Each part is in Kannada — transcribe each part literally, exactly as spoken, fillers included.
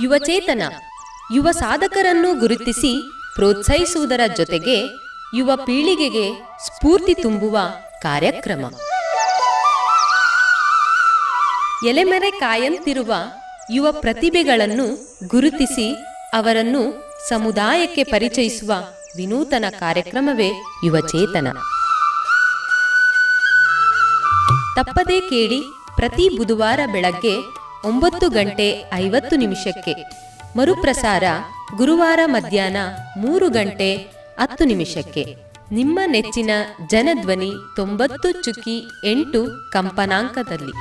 ಯುವಚೇತನ ಯುವ ಸಾಧಕರನ್ನು ಗುರುತಿಸಿ ಪ್ರೋತ್ಸಾಹಿಸುವುದರ ಜೊತೆಗೆ ಯುವ ಪೀಳಿಗೆಗೆ ಸ್ಫೂರ್ತಿ ತುಂಬುವ ಕಾರ್ಯಕ್ರಮ. ಎಲೆಮೆರೆ ಕಾಯಂತಿರುವ ಯುವ ಪ್ರತಿಭೆಗಳನ್ನು ಗುರುತಿಸಿ ಅವರನ್ನು ಸಮುದಾಯಕ್ಕೆ ಪರಿಚಯಿಸುವ ವಿನೂತನ ಕಾರ್ಯಕ್ರಮವೇ ಯುವಚೇತನ. ತಪ್ಪದೇ ಕೇಳಿ ಪ್ರತಿ ಬುಧವಾರ ಬೆಳಗ್ಗೆ ಒಂಬತ್ತು ಗಂಟೆ ಐವತ್ತು ನಿಮಿಷಕ್ಕೆ, ಮರುಪ್ರಸಾರ ಗುರುವಾರ ಮಧ್ಯಾಹ್ನ ಮೂರು ಗಂಟೆ ಹತ್ತು ನಿಮಿಷಕ್ಕೆ. ನಿಮ್ಮ ನೆಚ್ಚಿನ ಜನಧ್ವನಿ ತೊಂಬತ್ತು ಚುಕ್ಕಿ ಎಂಟು ಕಂಪನಾಂಕದಲ್ಲಿ.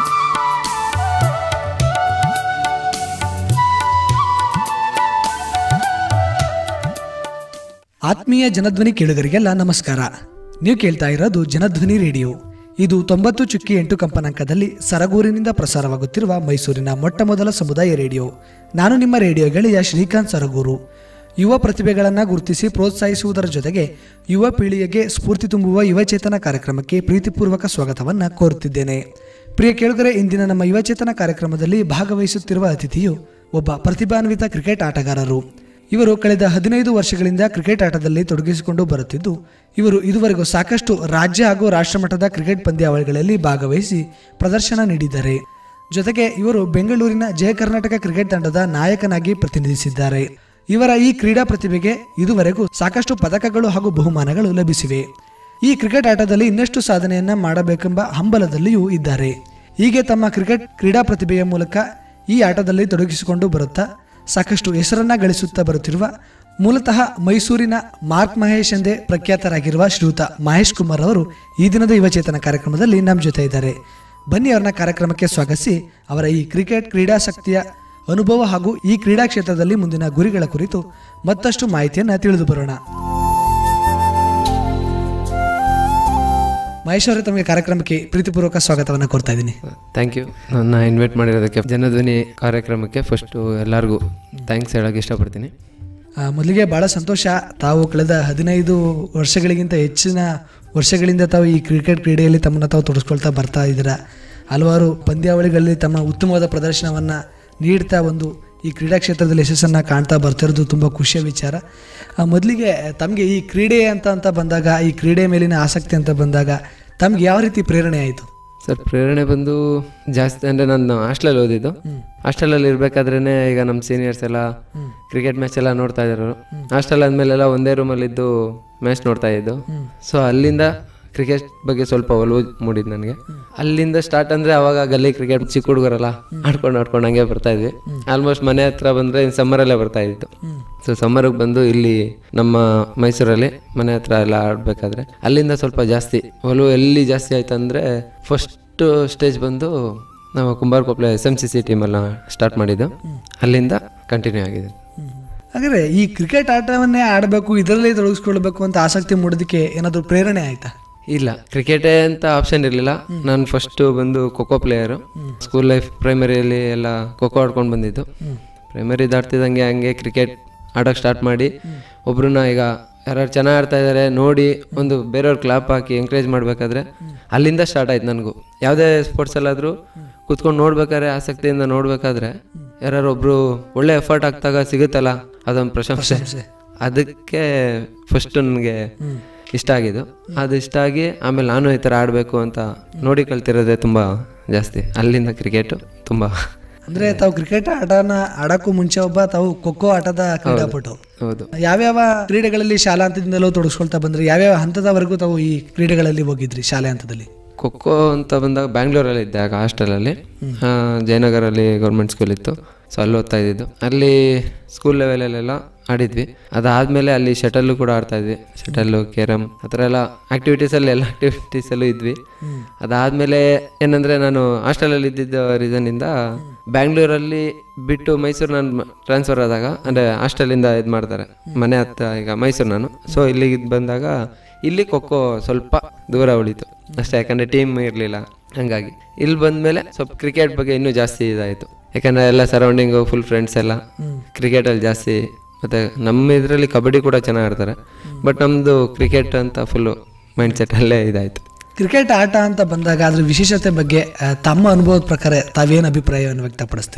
ಆತ್ಮೀಯ ಜನಧ್ವನಿ ಕೇಳುಗರಿಗೆಲ್ಲ ನಮಸ್ಕಾರ. ನೀವು ಕೇಳ್ತಾ ಇರೋದು ಜನಧ್ವನಿ ರೇಡಿಯೋ. ಇದು ತೊಂಬತ್ತು ಚುಕ್ಕಿ ಎಂಟು ಕಂಪನಾಂಕದಲ್ಲಿ ಸರಗೂರಿನಿಂದ ಪ್ರಸಾರವಾಗುತ್ತಿರುವ ಮೈಸೂರಿನ ಮೊಟ್ಟ ಮೊದಲ ಸಮುದಾಯ ರೇಡಿಯೋ. ನಾನು ನಿಮ್ಮ ರೇಡಿಯೋ ಗೆಳೆಯ ಶ್ರೀಕಾಂತ್ ಸರಗೂರು. ಯುವ ಪ್ರತಿಭೆಗಳನ್ನು ಗುರುತಿಸಿ ಪ್ರೋತ್ಸಾಹಿಸುವುದರ ಜೊತೆಗೆ ಯುವ ಪೀಳಿಗೆಗೆ ಸ್ಫೂರ್ತಿ ತುಂಬುವ ಯುವಚೇತನ ಕಾರ್ಯಕ್ರಮಕ್ಕೆ ಪ್ರೀತಿಪೂರ್ವಕ ಸ್ವಾಗತವನ್ನು ಕೋರುತ್ತಿದ್ದೇನೆ. ಪ್ರಿಯ ಕೇಳುಗರೆ, ಇಂದಿನ ನಮ್ಮ ಯುವಚೇತನ ಕಾರ್ಯಕ್ರಮದಲ್ಲಿ ಭಾಗವಹಿಸುತ್ತಿರುವ ಅತಿಥಿಯು ಒಬ್ಬ ಪ್ರತಿಭಾನ್ವಿತ ಕ್ರಿಕೆಟ್ ಆಟಗಾರರು. ಇವರು ಕಳೆದ ಹದಿನೈದು ವರ್ಷಗಳಿಂದ ಕ್ರಿಕೆಟ್ ಆಟದಲ್ಲಿ ತೊಡಗಿಸಿಕೊಂಡು ಬರುತ್ತಿದ್ದು, ಇವರು ಇದುವರೆಗೂ ಸಾಕಷ್ಟು ರಾಜ್ಯ ಹಾಗೂ ರಾಷ್ಟ್ರಮಟ್ಟದ ಕ್ರಿಕೆಟ್ ಪಂದ್ಯಾವಳಿಗಳಲ್ಲಿ ಭಾಗವಹಿಸಿ ಪ್ರದರ್ಶನ ನೀಡಿದ್ದಾರೆ. ಜೊತೆಗೆ ಇವರು ಬೆಂಗಳೂರಿನ ಜಯ ಕರ್ನಾಟಕ ಕ್ರಿಕೆಟ್ ತಂಡದ ನಾಯಕನಾಗಿ ಪ್ರತಿನಿಧಿಸಿದ್ದಾರೆ. ಇವರ ಈ ಕ್ರೀಡಾ ಪ್ರತಿಭೆಗೆ ಇದುವರೆಗೂ ಸಾಕಷ್ಟು ಪದಕಗಳು ಹಾಗೂ ಬಹುಮಾನಗಳು ಲಭಿಸಿವೆ. ಈ ಕ್ರಿಕೆಟ್ ಆಟದಲ್ಲಿ ಇನ್ನಷ್ಟು ಸಾಧನೆಯನ್ನ ಮಾಡಬೇಕೆಂಬ ಹಂಬಲದಲ್ಲಿಯೂ ಇದ್ದಾರೆ. ಹೀಗೆ ತಮ್ಮ ಕ್ರಿಕೆಟ್ ಕ್ರೀಡಾ ಪ್ರತಿಭೆಯ ಮೂಲಕ ಈ ಆಟದಲ್ಲಿ ತೊಡಗಿಸಿಕೊಂಡು ಬರುತ್ತಾ ಸಾಕಷ್ಟು ಹೆಸರನ್ನ ಗಳಿಸುತ್ತಾ ಬರುತ್ತಿರುವ ಮೂಲತಃ ಮೈಸೂರಿನ ಮಾರ್ಕ್ ಮಹೇಶ್ ಎಂದೇ ಪ್ರಖ್ಯಾತರಾಗಿರುವ ಶ್ರೀಯುತ ಮಹೇಶ್ ಕುಮಾರ್ ಅವರು ಈ ದಿನದ ಯುವಚೇತನ ಕಾರ್ಯಕ್ರಮದಲ್ಲಿ ನಮ್ಮ ಜೊತೆ ಇದ್ದಾರೆ. ಬನ್ನಿ ಅವರನ್ನ ಕಾರ್ಯಕ್ರಮಕ್ಕೆ ಸ್ವಾಗತಿಸಿ ಅವರ ಈ ಕ್ರಿಕೆಟ್ ಕ್ರೀಡಾಸಕ್ತಿಯ ಅನುಭವ ಹಾಗೂ ಈ ಕ್ರೀಡಾ ಕ್ಷೇತ್ರದಲ್ಲಿ ಮುಂದಿನ ಗುರಿಗಳ ಕುರಿತು ಮತ್ತಷ್ಟು ಮಾಹಿತಿಯನ್ನು ತಿಳಿದು ಬರೋಣ. ಮಹೇಶ್ ಅವರೇ, ತಮಗೆ ಕಾರ್ಯಕ್ರಮಕ್ಕೆ ಪ್ರೀತಿಪೂರ್ವಕ ಸ್ವಾಗತವನ್ನು ಕೋರ್ತಾ ಇದ್ದೀನಿ. Thank you. ನನ್ನ ಇನ್ವೈಟ್ ಮಾಡಿರೋದಕ್ಕೆ ಜನಧ್ವನಿ ಕಾರ್ಯಕ್ರಮಕ್ಕೆ ಫಸ್ಟು ಎಲ್ಲರಿಗೂ ಥ್ಯಾಂಕ್ಸ್ ಹೇಳೋಕ್ಕೆ ಇಷ್ಟಪಡ್ತೀನಿ. ಮೊದಲಿಗೆ ಭಾಳ ಸಂತೋಷ. ತಾವು ಕಳೆದ ಹದಿನೈದು ವರ್ಷಗಳಿಗಿಂತ ಹೆಚ್ಚಿನ ವರ್ಷಗಳಿಂದ ತಾವು ಈ ಕ್ರಿಕೆಟ್ ಕ್ರೀಡೆಯಲ್ಲಿ ತಮ್ಮನ್ನು ತಾವು ತೊಡಗಿಸ್ಕೊಳ್ತಾ ಬರ್ತಾ ಇದ್ದೀರಾ. ಹಲವಾರು ಪಂದ್ಯಾವಳಿಗಳಲ್ಲಿ ತಮ್ಮ ಉತ್ತಮವಾದ ಪ್ರದರ್ಶನವನ್ನು ನೀಡ್ತಾ ಒಂದು ಈ ಕ್ರೀಡಾ ಕ್ಷೇತ್ರದಲ್ಲಿ ಯಶಸ್ಸನ್ನು ಕಾಣ್ತಾ ಬರ್ತಿರೋದು ತುಂಬ ಖುಷಿಯ ವಿಚಾರ. ಮೊದಲಿಗೆ ತಮಗೆ ಈ ಕ್ರೀಡೆ ಅಂತ ಅಂತ ಬಂದಾಗ, ಈ ಕ್ರೀಡೆ ಮೇಲಿನ ಆಸಕ್ತಿ ಅಂತ ಬಂದಾಗ ತಮ್ಗೆ ಯಾವ ರೀತಿ ಪ್ರೇರಣೆ ಆಯಿತು? ಸರ್, ಪ್ರೇರಣೆ ಬಂದು ಜಾಸ್ತಿ ಅಂದರೆ ನಾನು ಹಾಸ್ಟೆಲಲ್ಲಿ ಓದಿದ್ದು. ಹಾಸ್ಟೆಲಲ್ಲಿ ಇರಬೇಕಾದ್ರೇ ಈಗ ನಮ್ಮ ಸೀನಿಯರ್ಸ್ ಎಲ್ಲ ಕ್ರಿಕೆಟ್ ಮ್ಯಾಚ್ ಎಲ್ಲ ನೋಡ್ತಾ ಇದ್ರು. ಹಾಸ್ಟೆಲ್ ಆದಮೇಲೆಲ್ಲ ಒಂದೇ ರೂಮಲ್ಲಿದ್ದು ಮ್ಯಾಚ್ ನೋಡ್ತಾ ಇದ್ದು. ಸೊ ಅಲ್ಲಿಂದ ಕ್ರಿಕೆಟ್ ಬಗ್ಗೆ ಸ್ವಲ್ಪ ಒಲವು ಮೂಡಿದ್ದು ನನಗೆ. ಅಲ್ಲಿಂದ ಸ್ಟಾರ್ಟ್ ಅಂದರೆ ಅವಾಗ ಗಲ್ಲಿ ಕ್ರಿಕೆಟ್ ಚಿಕ್ಕ ಹುಡುಗರಲ್ಲ ಆಡ್ಕೊಂಡು ಆಡ್ಕೊಂಡು ಹಂಗೆ ಬರ್ತಾ ಇದ್ವಿ. ಆಲ್ಮೋಸ್ಟ್ ಮನೆ ಹತ್ರ ಬಂದರೆ ಸಮ್ಮರಲ್ಲೇ ಬರ್ತಾ ಇತ್ತು. ಸೊ ಸಮ್ಮರಿಗೆ ಬಂದು ಇಲ್ಲಿ ನಮ್ಮ ಮೈಸೂರಲ್ಲಿ ಮನೆ ಹತ್ರ ಎಲ್ಲ ಆಡಬೇಕಾದ್ರೆ ಅಲ್ಲಿಂದ ಸ್ವಲ್ಪ ಜಾಸ್ತಿ ಒಲವು ಎಲ್ಲಿ ಜಾಸ್ತಿ ಆಯ್ತು ಅಂದರೆ ಫಸ್ಟ್ ಸ್ಟೇಜ್ ಬಂದು ನಾವು Kumbarakoppal S M C C ಟೀಮೆಲ್ಲ ಸ್ಟಾರ್ಟ್ ಮಾಡಿದ್ದು. ಅಲ್ಲಿಂದ ಕಂಟಿನ್ಯೂ ಆಗಿದೆ. ಹಾಗಾದರೆ ಈ ಕ್ರಿಕೆಟ್ ಆಟವನ್ನೇ ಆಡಬೇಕು, ಇದರಲ್ಲಿ ತೊಡಗಿಸ್ಕೊಳ್ಬೇಕು ಅಂತ ಆಸಕ್ತಿ ಮೂಡೋದಕ್ಕೆ ಏನಾದರೂ ಪ್ರೇರಣೆ ಆಯ್ತಾ? ಇಲ್ಲ, ಕ್ರಿಕೆಟೇ ಅಂತ ಆಪ್ಷನ್ ಇರಲಿಲ್ಲ. ನಾನು ಫಸ್ಟು ಬಂದು ಖೋಖೋ ಪ್ಲೇಯರು. ಸ್ಕೂಲ್ ಲೈಫ್ ಪ್ರೈಮರಿಯಲ್ಲಿ ಎಲ್ಲ ಖೋಖೋ ಆಡ್ಕೊಂಡು ಬಂದಿದ್ದು. ಪ್ರೈಮರಿ ದಾಟ್ತಿದ್ದಂಗೆ ಹಂಗೆ ಕ್ರಿಕೆಟ್ ಆಡೋಕ್ಕೆ ಸ್ಟಾರ್ಟ್ ಮಾಡಿ ಒಬ್ರನ್ನ ಈಗ ಯಾರು ಚೆನ್ನಾಗಿ ಆಡ್ತಾ ಇದ್ದಾರೆ ನೋಡಿ ಒಂದು ಬೇರೆಯವ್ರ ಕ್ಲಾಪ್ ಹಾಕಿ ಎಂಕರೇಜ್ ಮಾಡಬೇಕಾದ್ರೆ ಅಲ್ಲಿಂದ ಸ್ಟಾರ್ಟ್ ಆಯ್ತು ನನಗೂ. ಯಾವುದೇ ಸ್ಪೋರ್ಟ್ಸಲ್ಲಾದರೂ ಕೂತ್ಕೊಂಡು ನೋಡ್ಬೇಕಾದ್ರೆ ಆಸಕ್ತಿಯಿಂದ ನೋಡಬೇಕಾದ್ರೆ ಯಾರು ಒಬ್ಬರು ಒಳ್ಳೆ ಎಫರ್ಟ್ ಆಗ್ತಾಗ ಸಿಗುತ್ತಲ್ಲ, ಅದೊಂದು ಪ್ರಶಂಸೆ. ಅದಕ್ಕೆ ಫಸ್ಟು ನನಗೆ ಇಷ್ಟ ಆಗಿದ್ದು. ಅದು ಇಷ್ಟ ಆಗಿ ಆಮೇಲೆ ನಾನು ಈ ಥರ ಆಡಬೇಕು ಅಂತ ನೋಡಿ ಕಲ್ತಿರೋದೇ ತುಂಬ ಜಾಸ್ತಿ. ಅಲ್ಲಿಂದ ಕ್ರಿಕೆಟು ತುಂಬ ಅಂದರೆ ತಾವು ಕ್ರಿಕೆಟ್ ಆಟನ ಆಡೋಕ್ಕೂ ಮುಂಚೆ ಒಬ್ಬ ತಾವು ಖೋಖೋ ಆಟದ ಕ್ರೀಡಾಪಟು. ಹೌದು. ಯಾವ್ಯಾವ ಕ್ರೀಡೆಗಳಲ್ಲಿ ಶಾಲಾ ಹಂತದಿಂದಲೂ ತೊಡಗಿಸ್ಕೊಳ್ತಾ ಬಂದ್ರಿ? ಯಾವ್ಯಾವ ಹಂತದವರೆಗೂ ತಾವು ಈ ಕ್ರೀಡೆಗಳಲ್ಲಿ ಹೋಗಿದ್ರಿ ಶಾಲೆ ಹಂತದಲ್ಲಿ? ಖೋಖೋ ಅಂತ ಬಂದಾಗ ಬ್ಯಾಂಗ್ಳೂರಲ್ಲಿ ಇದ್ದೆ ಆಗ ಹಾಸ್ಟೆಲಲ್ಲಿ. ಜಯನಗರಲ್ಲಿ ಗೌರ್ಮೆಂಟ್ ಸ್ಕೂಲ್ ಇತ್ತು. ಸೊ ಅಲ್ಲಿ ಓದ್ತಾ ಇದ್ದಿದ್ದು. ಅಲ್ಲಿ ಸ್ಕೂಲ್ ಲೆವೆಲಲ್ಲೆಲ್ಲ ಆಡಿದ್ವಿ. ಅದಾದಮೇಲೆ ಅಲ್ಲಿ ಶಟಲ್ಲು ಕೂಡ ಆಡ್ತಾಯಿದ್ವಿ. ಶಟಲ್ಲು, ಕೇರಮ್ ಆ ಥರ ಎಲ್ಲ ಆ್ಯಕ್ಟಿವಿಟೀಸಲ್ಲಿ ಎಲ್ಲ ಆ್ಯಕ್ಟಿವಿಟೀಸಲ್ಲೂ ಇದ್ವಿ. ಅದಾದಮೇಲೆ ಏನಂದರೆ ನಾನು ಹಾಸ್ಟೆಲಲ್ಲಿ ಇದ್ದಿದ್ದ ರೀಸನ್ನಿಂದ ಬ್ಯಾಂಗ್ಳೂರಲ್ಲಿ ಬಿಟ್ಟು ಮೈಸೂರು ನಾನು ಟ್ರಾನ್ಸ್ಫರ್ ಆದಾಗ, ಅಂದರೆ ಹಾಸ್ಟೆಲಿಂದ ಇದು ಮಾಡ್ತಾರೆ ಮನೆ ಹತ್ತ, ಈಗ ಮೈಸೂರು ನಾನು. ಸೊ ಇಲ್ಲಿಗೆ ಬಂದಾಗ ಇಲ್ಲಿ ಖೋಖೋ ಸ್ವಲ್ಪ ದೂರ ಉಳಿತು ಅಷ್ಟೇ, ಯಾಕಂದರೆ ಟೀಮ್ ಇರಲಿಲ್ಲ. ಹಾಗಾಗಿ ಇಲ್ಲಿ ಬಂದಮೇಲೆ ಸ್ವಲ್ಪ ಕ್ರಿಕೆಟ್ ಬಗ್ಗೆ ಇನ್ನೂ ಜಾಸ್ತಿ ಇದಾಯಿತು. ಯಾಕಂದರೆ ಎಲ್ಲ ಸರೌಂಡಿಂಗು ಫುಲ್ ಫ್ರೆಂಡ್ಸ್ ಎಲ್ಲ ಕ್ರಿಕೆಟಲ್ಲಿ ಜಾಸ್ತಿ. ಮತ್ತು ನಮ್ಮ ಇದರಲ್ಲಿ ಕಬಡ್ಡಿ ಕೂಡ ಚೆನ್ನಾಗಿ ಆಡ್ತಾರೆ. ಬಟ್ ನಮ್ಮದು ಕ್ರಿಕೆಟ್ ಅಂತ ಫುಲ್ಲು ಮೈಂಡ್ ಸೆಟ್ಟಲ್ಲೇ ಇದಾಯಿತು. ಕ್ರಿಕೆಟ್ ಆಟ ಅಂತ ಬಂದಾಗ ಅದ್ರ ವಿಶೇಷತೆ ಬಗ್ಗೆ ತಮ್ಮ ಅನುಭವದ ಪ್ರಕಾರ ತಾವೇನು ಅಭಿಪ್ರಾಯವನ್ನು ವ್ಯಕ್ತಪಡಿಸ್ತೀರ?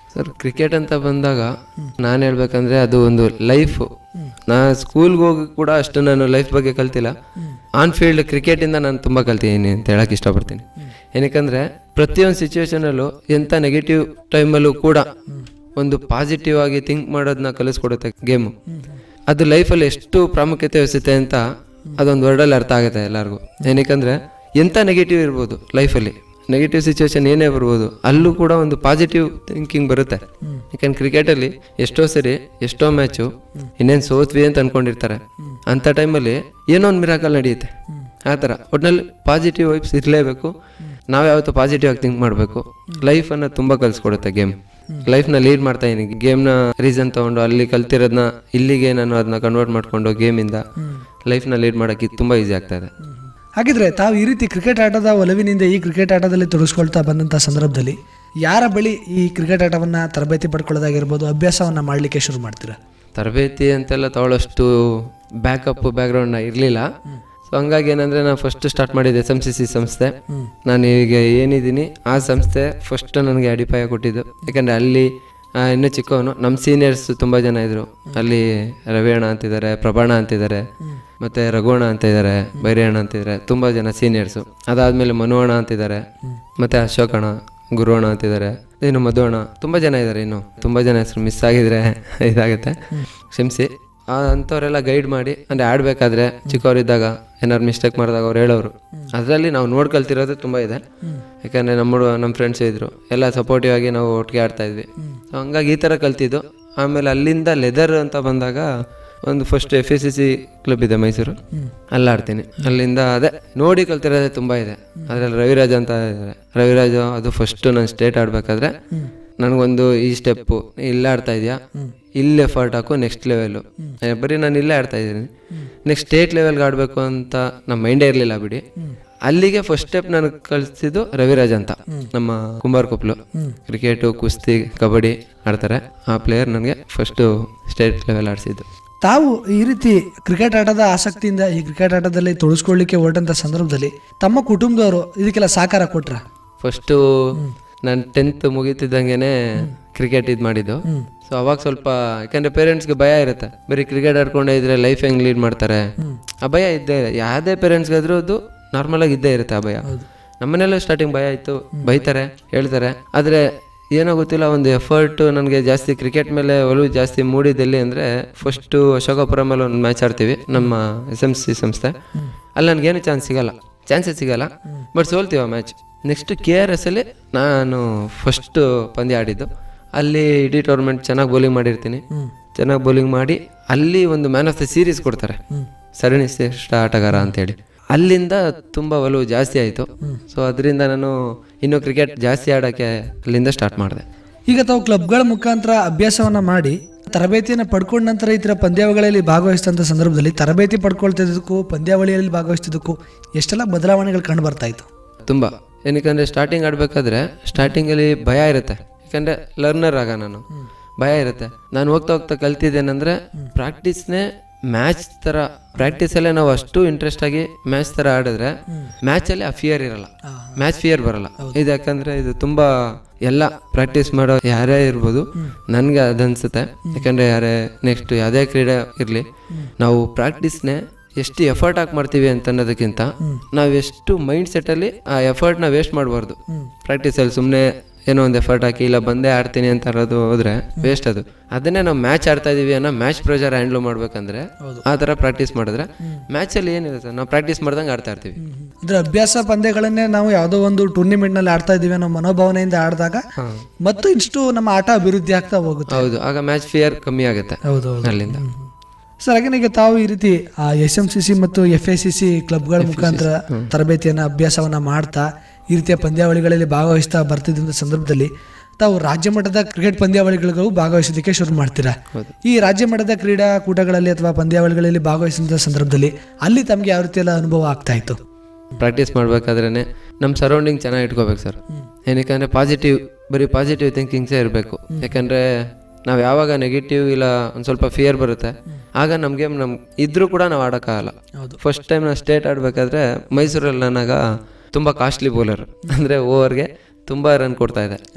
ಸರ್ ಕ್ರಿಕೆಟ್ ಅಂತ ಬಂದಾಗ ನಾನು ಹೇಳ್ಬೇಕಂದ್ರೆ ಅದು ಒಂದು ಲೈಫು. ನಾ ಸ್ಕೂಲ್ಗೆ ಹೋಗಿ ಕೂಡ ಅಷ್ಟು ನಾನು ಲೈಫ್ ಬಗ್ಗೆ ಕಲ್ತಿಲ್ಲ. ಆನ್ ಫೀಲ್ಡ್ ಕ್ರಿಕೆಟಿಂದ ನಾನು ತುಂಬ ಕಲ್ತಿದ್ದೀನಿ ಅಂತ ಹೇಳಕ್ಕೆ ಇಷ್ಟಪಡ್ತೀನಿ. ಏನಕ್ಕಂದರೆ ಪ್ರತಿಯೊಂದು ಸಿಚುವೇಶನಲ್ಲೂ ಎಂಥ ನೆಗೆಟಿವ್ ಟೈಮಲ್ಲೂ ಕೂಡ ಒಂದು ಪಾಸಿಟಿವ್ ಆಗಿ ಥಿಂಕ್ ಮಾಡೋದನ್ನ ಕಲಿಸ್ಕೊಡುತ್ತೆ ಗೇಮು. ಅದು ಲೈಫಲ್ಲಿ ಎಷ್ಟು ಪ್ರಾಮುಖ್ಯತೆ ವಹಿಸುತ್ತೆ ಅಂತ ಅದೊಂದು ವರ್ಡಲ್ಲಿ ಅರ್ಥ ಆಗುತ್ತೆ ಎಲ್ಲರಿಗೂ. ಏನಕ್ಕಂದರೆ ಎಂಥ ನೆಗೆಟಿವ್ ಇರ್ಬೋದು ಲೈಫಲ್ಲಿ, ನೆಗೆಟಿವ್ ಸಿಚುವೇಶನ್ ಏನೇ ಬರ್ಬೋದು, ಅಲ್ಲೂ ಕೂಡ ಒಂದು ಪಾಸಿಟಿವ್ ಥಿಂಕಿಂಗ್ ಬರುತ್ತೆ. ಯಾಕಂದ್ರೆ ಕ್ರಿಕೆಟಲ್ಲಿ ಎಷ್ಟೋ ಸರಿ ಎಷ್ಟೋ ಮ್ಯಾಚು ಇನ್ನೇನು ಸೋತ್ವಿ ಅಂತ ಅಂದ್ಕೊಂಡಿರ್ತಾರೆ. ಅಂಥ ಟೈಮಲ್ಲಿ ಏನೋ ಒಂದು ಮಿರಾಕಲ್ ನಡೆಯುತ್ತೆ. ಆ ಥರ ಒಟ್ಟಿನಲ್ಲಿ ಪಾಸಿಟಿವ್ ವೈಬ್ಸ್ ಇರಲೇಬೇಕು. ನಾವು ಯಾವತ್ತೂ ಪಾಸಿಟಿವ್ ಆಗಿ ಥಿಂಕ್ ಮಾಡಬೇಕು. ಲೈಫನ್ನು ತುಂಬ ಕಲಿಸ್ಕೊಡುತ್ತೆ ಗೇಮ್. ಲೈಫ್ನ ಲೀಡ್ ಮಾಡ್ತಾ ಇದೀನಿ. ಗೇಮ್ನ ರೀಸನ್ ತೊಗೊಂಡು ಅಲ್ಲಿ ಕಲ್ತಿರೋದನ್ನ ಇಲ್ಲಿಗೆ ನಾನು ಅದನ್ನ ಕನ್ವರ್ಟ್ ಮಾಡಿಕೊಂಡು ಗೇಮಿಂದ ಲೈಫ್ನ ಲೀಡ್ ಮಾಡೋಕ್ಕೆ ತುಂಬ ಈಸಿ ಆಗ್ತಾ ಇದೆ. ಹಾಗಿದ್ರೆ ತಾವು ಈ ರೀತಿ ಕ್ರಿಕೆಟ್ ಆಟದ ಒಲವಿನಿಂದ ಈ ಕ್ರಿಕೆಟ್ ಆಟದಲ್ಲಿ ತೊಡಗಿಸ್ಕೊಳ್ತಾ ಬಂದಂಥ ಸಂದರ್ಭದಲ್ಲಿ ಯಾರ ಬಳಿ ಈ ಕ್ರಿಕೆಟ್ ಆಟವನ್ನು ತರಬೇತಿ ಪಡ್ಕೊಳ್ಳೋದಾಗಿರ್ಬೋದು, ಅಭ್ಯಾಸವನ್ನು ಮಾಡಲಿಕ್ಕೆ ಶುರು ಮಾಡ್ತೀರಾ? ತರಬೇತಿ ಅಂತೆಲ್ಲ ತಗೊಳ್ಳೋಷ್ಟು ಬ್ಯಾಕಪ್ ಬ್ಯಾಕ್ಗ್ರೌಂಡ್ ಇರಲಿಲ್ಲ. ಸೊ ಹಂಗಾಗಿ ಏನಂದರೆ ನಾನು ಫಸ್ಟ್ ಸ್ಟಾರ್ಟ್ ಮಾಡಿದ್ದೆ ಎಸ್ ಎಮ್ ಸಿ ಸಿ ಸಂಸ್ಥೆ. ನಾನು ಈಗ ಏನಿದ್ದೀನಿ ಆ ಸಂಸ್ಥೆ ಫಸ್ಟ್ ನನಗೆ ಅಡಿಪಾಯ ಕೊಟ್ಟಿದ್ದು. ಯಾಕಂದರೆ ಅಲ್ಲಿ ಇನ್ನೂ ಚಿಕ್ಕವನು, ನಮ್ಮ ಸೀನಿಯರ್ಸ್ ತುಂಬ ಜನ ಇದ್ದರು. ಅಲ್ಲಿ ರವಿಯಣ್ಣ ಅಂತಿದ್ದಾರೆ, ಪ್ರಭಾಣ ಅಂತಿದ್ದಾರೆ, ಮತ್ತು ರಘುವಣ ಅಂತ ಇದ್ದಾರೆ, ಬೈರೇಣ ಅಂತಿದ್ದಾರೆ, ತುಂಬ ಜನ ಸೀನಿಯರ್ಸು. ಅದಾದಮೇಲೆ ಮನುವಣ ಅಂತಿದ್ದಾರೆ, ಮತ್ತು ಅಶೋಕಣ, ಗುರುವಣ ಅಂತಿದ್ದಾರೆ, ಇನ್ನು ಮಧುವಣ, ತುಂಬ ಜನ ಇದ್ದಾರೆ. ಇನ್ನು ತುಂಬ ಜನ ಹೆಸರು ಮಿಸ್ ಆಗಿದ್ರೆ ಇದಾಗುತ್ತೆ, ಕ್ಷಮಿಸಿ. ಅಂಥವರೆಲ್ಲ ಗೈಡ್ ಮಾಡಿ, ಅಂದರೆ ಆಡಬೇಕಾದ್ರೆ ಚಿಕ್ಕವರಿದ್ದಾಗ ಏನಾದ್ರು ಮಿಸ್ಟೇಕ್ ಮಾಡಿದಾಗ ಅವ್ರು ಹೇಳೋರು. ಅದರಲ್ಲಿ ನಾವು ನೋಡ್ಕೊಳ್ತಿರೋದು ತುಂಬ ಇದೆ. ಯಾಕಂದರೆ ನಮ್ಮ ನಮ್ಮ ಫ್ರೆಂಡ್ಸ್ ಇದ್ದರು, ಎಲ್ಲ ಸಪೋರ್ಟಿವ್ ಆಗಿ ನಾವು ಒಟ್ಟಿಗೆ ಆಡ್ತಾಯಿದ್ವಿ. ಹಂಗಾಗಿ ಈ ಥರ ಕಲ್ತಿದ್ದು. ಆಮೇಲೆ ಅಲ್ಲಿಂದ ಲೆದರ್ ಅಂತ ಬಂದಾಗ ಒಂದು first F S C C club ಇದೆ ಮೈಸೂರು, ಅಲ್ಲಿ ಆಡ್ತೀನಿ. ಅಲ್ಲಿಂದ ಅದೇ ನೋಡಿ ಕಲ್ತಿರೋದೇ ತುಂಬ ಇದೆ. ಅದರಲ್ಲಿ ರವಿರಾಜ್ ಅಂತ ಇದ್ದಾರೆ. ರವಿರಾಜ್ ಅದು ಫಸ್ಟು ನಾನು ಸ್ಟೇಟ್ ಆಡಬೇಕಾದ್ರೆ ನನಗೊಂದು ಈ ಸ್ಟೆಪ್ಪು ಇಲ್ಲೇ ಆಡ್ತಾ ಇದೆಯಾ, ಇಲ್ಲೇ ಎಫರ್ಟ್ ಹಾಕು, ನೆಕ್ಸ್ಟ್ ಲೆವೆಲು. ಬರೀ ನಾನು ಇಲ್ಲೇ ಆಡ್ತಾ ಇದ್ದೀನಿ, ನೆಕ್ಸ್ಟ್ ಸ್ಟೇಟ್ ಲೆವೆಲ್ಗೆ ಆಡಬೇಕು ಅಂತ ನಮ್ಮ ಮೈಂಡೇ ಇರಲಿಲ್ಲ ಬಿಡಿ. ಅಲ್ಲಿಗೆ ಫಸ್ಟ್ ಸ್ಟೆಪ್ ನನಗೆ ಕಳಿಸಿದ್ದು ರವಿರಾಜ್ ಅಂತ, ನಮ್ಮ ಕುಂಬಾರಕೊಪ್ಲು. ಕ್ರಿಕೆಟು, ಕುಸ್ತಿ, ಕಬಡ್ಡಿ ಆಡ್ತಾರೆ. ಆ ಪ್ಲೇಯರ್ ನನಗೆ ಫಸ್ಟು ಸ್ಟೇಟ್ ಲೆವೆಲ್ ಆಡಿಸಿದ್ದು. ತಾವು ಈ ರೀತಿ ಕ್ರಿಕೆಟ್ ಆಟದ ಆಸಕ್ತಿಯಿಂದ ಈ ಕ್ರಿಕೆಟ್ ಆಟದಲ್ಲಿ ತೊಡಗಿಸ್ಕೊಳ್ಳಿಕ್ಕೆ ಹೊರಟಂಥ ಸಂದರ್ಭದಲ್ಲಿ ತಮ್ಮ ಕುಟುಂಬದವರು ಇದಕ್ಕೆಲ್ಲ ಸಹಕಾರ ಕೊಟ್ರ? ಫಸ್ಟು ನಾನು ಟೆಂತ್ ಮುಗೀತಿದ್ದಂಗೆ ಕ್ರಿಕೆಟ್ ಇದು ಮಾಡಿದ್ದು. ಸೊ ಅವಾಗ ಸ್ವಲ್ಪ, ಯಾಕಂದರೆ ಪೇರೆಂಟ್ಸ್ಗೆ ಭಯ ಇರುತ್ತೆ, ಬರೀ ಕ್ರಿಕೆಟ್ ಆಡ್ಕೊಂಡೇ ಇದ್ರೆ ಲೈಫ್ ಹೆಂಗೆ ಲೀಡ್ ಮಾಡ್ತಾರೆ, ಆ ಭಯ ಇದ್ದೇ ಇದೆ. ಯಾವುದೇ ಪೇರೆಂಟ್ಸ್ಗಾದ್ರೂ ಅದು ನಾರ್ಮಲಾಗಿ ಇದ್ದೇ ಇರುತ್ತೆ ಆ ಭಯ. ನಮ್ಮನೆಲ್ಲೂ ಸ್ಟಾರ್ಟಿಂಗ್ ಭಯ ಇತ್ತು, ಬೈತಾರೆ, ಹೇಳ್ತಾರೆ. ಆದರೆ ಏನೋ ಗೊತ್ತಿಲ್ಲ, ಒಂದು ಎಫರ್ಟು ನನಗೆ ಜಾಸ್ತಿ ಕ್ರಿಕೆಟ್ ಮೇಲೆ ಒಲವು ಜಾಸ್ತಿ ಮೂಡಿದಲ್ಲಿ ಅಂದರೆ ಫಸ್ಟು ಅಶೋಕಪುರಮಲ್ಲಿ ಒಂದು ಮ್ಯಾಚ್ ಆಡ್ತೀವಿ ನಮ್ಮ ಎಸ್ ಎಮ್ ಸಿ ಸಂಸ್ಥೆ. ಅಲ್ಲಿ ನನಗೇನು ಚಾನ್ಸ್ ಸಿಗೋಲ್ಲ, ಚಾನ್ಸಸ್ ಸಿಗೋಲ್ಲ, ಬಟ್ ಸೋಲ್ತೀವಿ ಆ match. Next K R S ಅಲ್ಲಿ ನಾನು ಫಸ್ಟು ಪಂದ್ಯ ಆಡಿದ್ದು. ಅಲ್ಲಿ ಇಡೀ ಟೂರ್ನಮೆಂಟ್ ಚೆನ್ನಾಗಿ ಬೌಲಿಂಗ್ ಮಾಡಿರ್ತೀನಿ. ಚೆನ್ನಾಗಿ ಬೌಲಿಂಗ್ ಮಾಡಿ ಅಲ್ಲಿ ಒಂದು ಮ್ಯಾನ್ ಆಫ್ ದ ಸೀರೀಸ್ ಕೊಡ್ತಾರೆ, ಸರಣಿ ಶ್ರೇಷ್ಠ ಆಟಗಾರ ಅಂತೇಳಿ. ಅಲ್ಲಿಂದ ತುಂಬ ಒಲವು ಜಾಸ್ತಿ ಆಯಿತು. ಸೊ ಅದರಿಂದ ನಾನು ಇನ್ನೂ ಕ್ರಿಕೆಟ್ ಜಾಸ್ತಿ ಆಡೋಕ್ಕೆ ಅಲ್ಲಿಂದ ಸ್ಟಾರ್ಟ್ ಮಾಡಿದೆ. ಈಗ ತಾವು ಕ್ಲಬ್ಗಳ ಮುಖಾಂತರ ಅಭ್ಯಾಸವನ್ನು ಮಾಡಿ ತರಬೇತಿಯನ್ನು ಪಡ್ಕೊಂಡ ನಂತರ ಈ ಥರ ಪಂದ್ಯಾವಳಿಯಲ್ಲಿ ಭಾಗವಹಿಸಿದಂಥ ಸಂದರ್ಭದಲ್ಲಿ ತರಬೇತಿ ಪಡ್ಕೊಳ್ತಿದ್ದಕ್ಕೂ ಪಂದ್ಯಾವಳಿಯಲ್ಲಿ ಭಾಗವಹಿಸ್ತಿದ್ದಕ್ಕೂ ಎಷ್ಟೆಲ್ಲ ಬದಲಾವಣೆಗಳು ಕಂಡು ಬರ್ತಾ ಇತ್ತು? ತುಂಬ. ಏನಕ್ಕೆ ಸ್ಟಾರ್ಟಿಂಗ್ ಆಡಬೇಕಾದ್ರೆ ಸ್ಟಾರ್ಟಿಂಗಲ್ಲಿ ಭಯ ಇರುತ್ತೆ. ಯಾಕಂದರೆ ಲರ್ನರ್ ಆಗ ನಾನು, ಭಯ ಇರುತ್ತೆ. ನಾನು ಹೋಗ್ತಾ ಹೋಗ್ತಾ ಕಲ್ತಿದ್ದೇನೆಂದರೆ ಪ್ರಾಕ್ಟೀಸ್ನೇ ಮ್ಯಾಚ್ ಥರ, ಪ್ರಾಕ್ಟೀಸಲ್ಲೇ ನಾವು ಅಷ್ಟು ಇಂಟ್ರೆಸ್ಟ್ ಆಗಿ ಮ್ಯಾಚ್ ಥರ ಆಡಿದ್ರೆ ಮ್ಯಾಚಲ್ಲಿ ಆ ಫಿಯರ್ ಇರಲ್ಲ, ಮ್ಯಾಚ್ ಫಿಯರ್ ಬರಲ್ಲ. ಇದು ಯಾಕಂದರೆ ಇದು ತುಂಬ ಎಲ್ಲ ಪ್ರಾಕ್ಟೀಸ್ ಮಾಡೋ ಯಾರೇ ಇರ್ಬೋದು, ನನಗೆ ಅದನ್ಸುತ್ತೆ. ಯಾಕಂದರೆ ಯಾರೇ ನೆಕ್ಸ್ಟ್ ಯಾವುದೇ ಕ್ರೀಡೆ ಇರಲಿ, ನಾವು ಪ್ರಾಕ್ಟೀಸ್ನೇ ಎಷ್ಟು ಎಫರ್ಟ್ ಹಾಕಿ ಮಾಡ್ತೀವಿ ಅಂತ ಅನ್ನೋದಕ್ಕಿಂತ ನಾವು ಎಷ್ಟು ಮೈಂಡ್ ಸೆಟ್ಟಲ್ಲಿ ಆ ಎಫರ್ಟ್ನ ವೇಸ್ಟ್ ಮಾಡಬಾರ್ದು. ಪ್ರಾಕ್ಟೀಸಲ್ಲಿ ಸುಮ್ಮನೆ ಏನೋ ಒಂದು ಎಫರ್ಟ್ ಹಾಕಿ ಇಲ್ಲ ಬಂದೇ ಆಡ್ತೀನಿ ಅಂತ ಇರೋದು ಹೋದ್ರೆ ವೇಸ್ಟ್. ಅದು ಅದನ್ನೇ ನಾವು ಮ್ಯಾಚ್ ಆಡ್ತಾ ಇದೀವಿ ಅನ್ನೋ ಮ್ಯಾಚ್ ಪ್ರೆಷರ್ ಹ್ಯಾಂಡ್ಲ್ ಮಾಡ್ಬೇಕಂದ್ರೆ ಆ ಥರ ಪ್ರಾಕ್ಟೀಸ್ ಮಾಡಿದ್ರೆ ಮ್ಯಾಚಲ್ಲಿ ಏನಿರುತ್ತೆ ನಾವು ಪ್ರಾಕ್ಟೀಸ್ ಮಾಡ್ದಂಗೆ ಆಡ್ತಾ ಇರ್ತೀವಿ. ಅಂದ್ರೆ ಅಭ್ಯಾಸ ಪಂದ್ಯಗಳನ್ನೇ ನಾವು ಯಾವುದೋ ಒಂದು ಟೂರ್ನಿಮೆಂಟ್ ನಲ್ಲಿ ಆಡ್ತಾ ಇದೀವಿ ಅನ್ನೋ ಮನೋಭಾವನೆಯಿಂದ ಆಡಿದಾಗ ಮತ್ತು ಇಷ್ಟು ನಮ್ಮ ಆಟ ಅಭಿವೃದ್ಧಿ ಆಗ್ತಾ ಹೋಗುತ್ತೆ. ಹೌದು, ಆಗ ಮ್ಯಾಚ್ ಫಿಯರ್ ಕಮ್ಮಿ ಆಗುತ್ತೆ. ಹೌದು, ಅಲ್ಲಿಂದ. ಸರ್, ಹಾಗೆ ಈಗ ತಾವು ಈ ರೀತಿ ಎಸ್ ಎಂ ಸಿ ಸಿ ಮತ್ತು ಎಫ್ ಎ ಸಿ ಸಿ ಕ್ಲಬ್ಗಳ ಮುಖಾಂತರ ತರಬೇತಿಯನ್ನು ಅಭ್ಯಾಸವನ್ನ ಮಾಡ್ತಾ ಈ ರೀತಿಯ ಪಂದ್ಯಾವಳಿಗಳಲ್ಲಿ ಭಾಗವಹಿಸ್ತಾ ಬರ್ತಿದ್ದ ಸಂದರ್ಭದಲ್ಲಿ ತಾವು ರಾಜ್ಯ ಮಟ್ಟದ ಕ್ರಿಕೆಟ್ ಪಂದ್ಯಾವಳಿಗಳಿಗೂ ಭಾಗವಹಿಸೋದಕ್ಕೆ ಶುರು ಮಾಡ್ತೀರಾ. ಈ ರಾಜ್ಯ ಮಟ್ಟದ ಕ್ರೀಡಾಕೂಟಗಳಲ್ಲಿ ಅಥವಾ ಪಂದ್ಯಾವಳಿಗಳಲ್ಲಿ ಭಾಗವಹಿಸಿದ ಸಂದರ್ಭದಲ್ಲಿ ಅಲ್ಲಿ ತಮಗೆ ಯಾವ ರೀತಿಯೆಲ್ಲ ಅನುಭವ ಆಗ್ತಾ ಇತ್ತು? ಪ್ರಾಕ್ಟೀಸ್ ಮಾಡ್ಬೇಕಾದ್ರೇ ನಮ್ಮ ಸರೌಂಡಿಂಗ್ ಚೆನ್ನಾಗಿ ಇಟ್ಕೋಬೇಕು ಸರ್. ಏನಕ್ಕೆ ಪಾಸಿಟಿವ್, ಬರೀ ಪಾಸಿಟಿವ್ ಥಿಂಕಿಂಗ್ಸೇ ಇರಬೇಕು. ಯಾಕಂದರೆ ನಾವು ಯಾವಾಗ ನೆಗೆಟಿವ್ ಇಲ್ಲ ಒಂದು ಸ್ವಲ್ಪ ಫಿಯರ್ ಬರುತ್ತೆ, ಆಗ ನಮಗೆ ನಮ್ ಇದ್ರೂ ಕೂಡ ನಾವು ಆಡೋಕ್ಕಾಗಲ್ಲ. ಫಸ್ಟ್ ಟೈಮ್ ನಾನು ಸ್ಟೇಟ್ ಆಡಬೇಕಾದ್ರೆ ಮೈಸೂರಲ್ಲಿ ನನಗ ತುಂಬ ಕಾಸ್ಟ್ಲಿ ಬೌಲರ್, ಅಂದರೆ ಓವರ್ಗೆ ತುಂಬ ರನ್ ಕೊಡ್ತಾ ಇದೆ.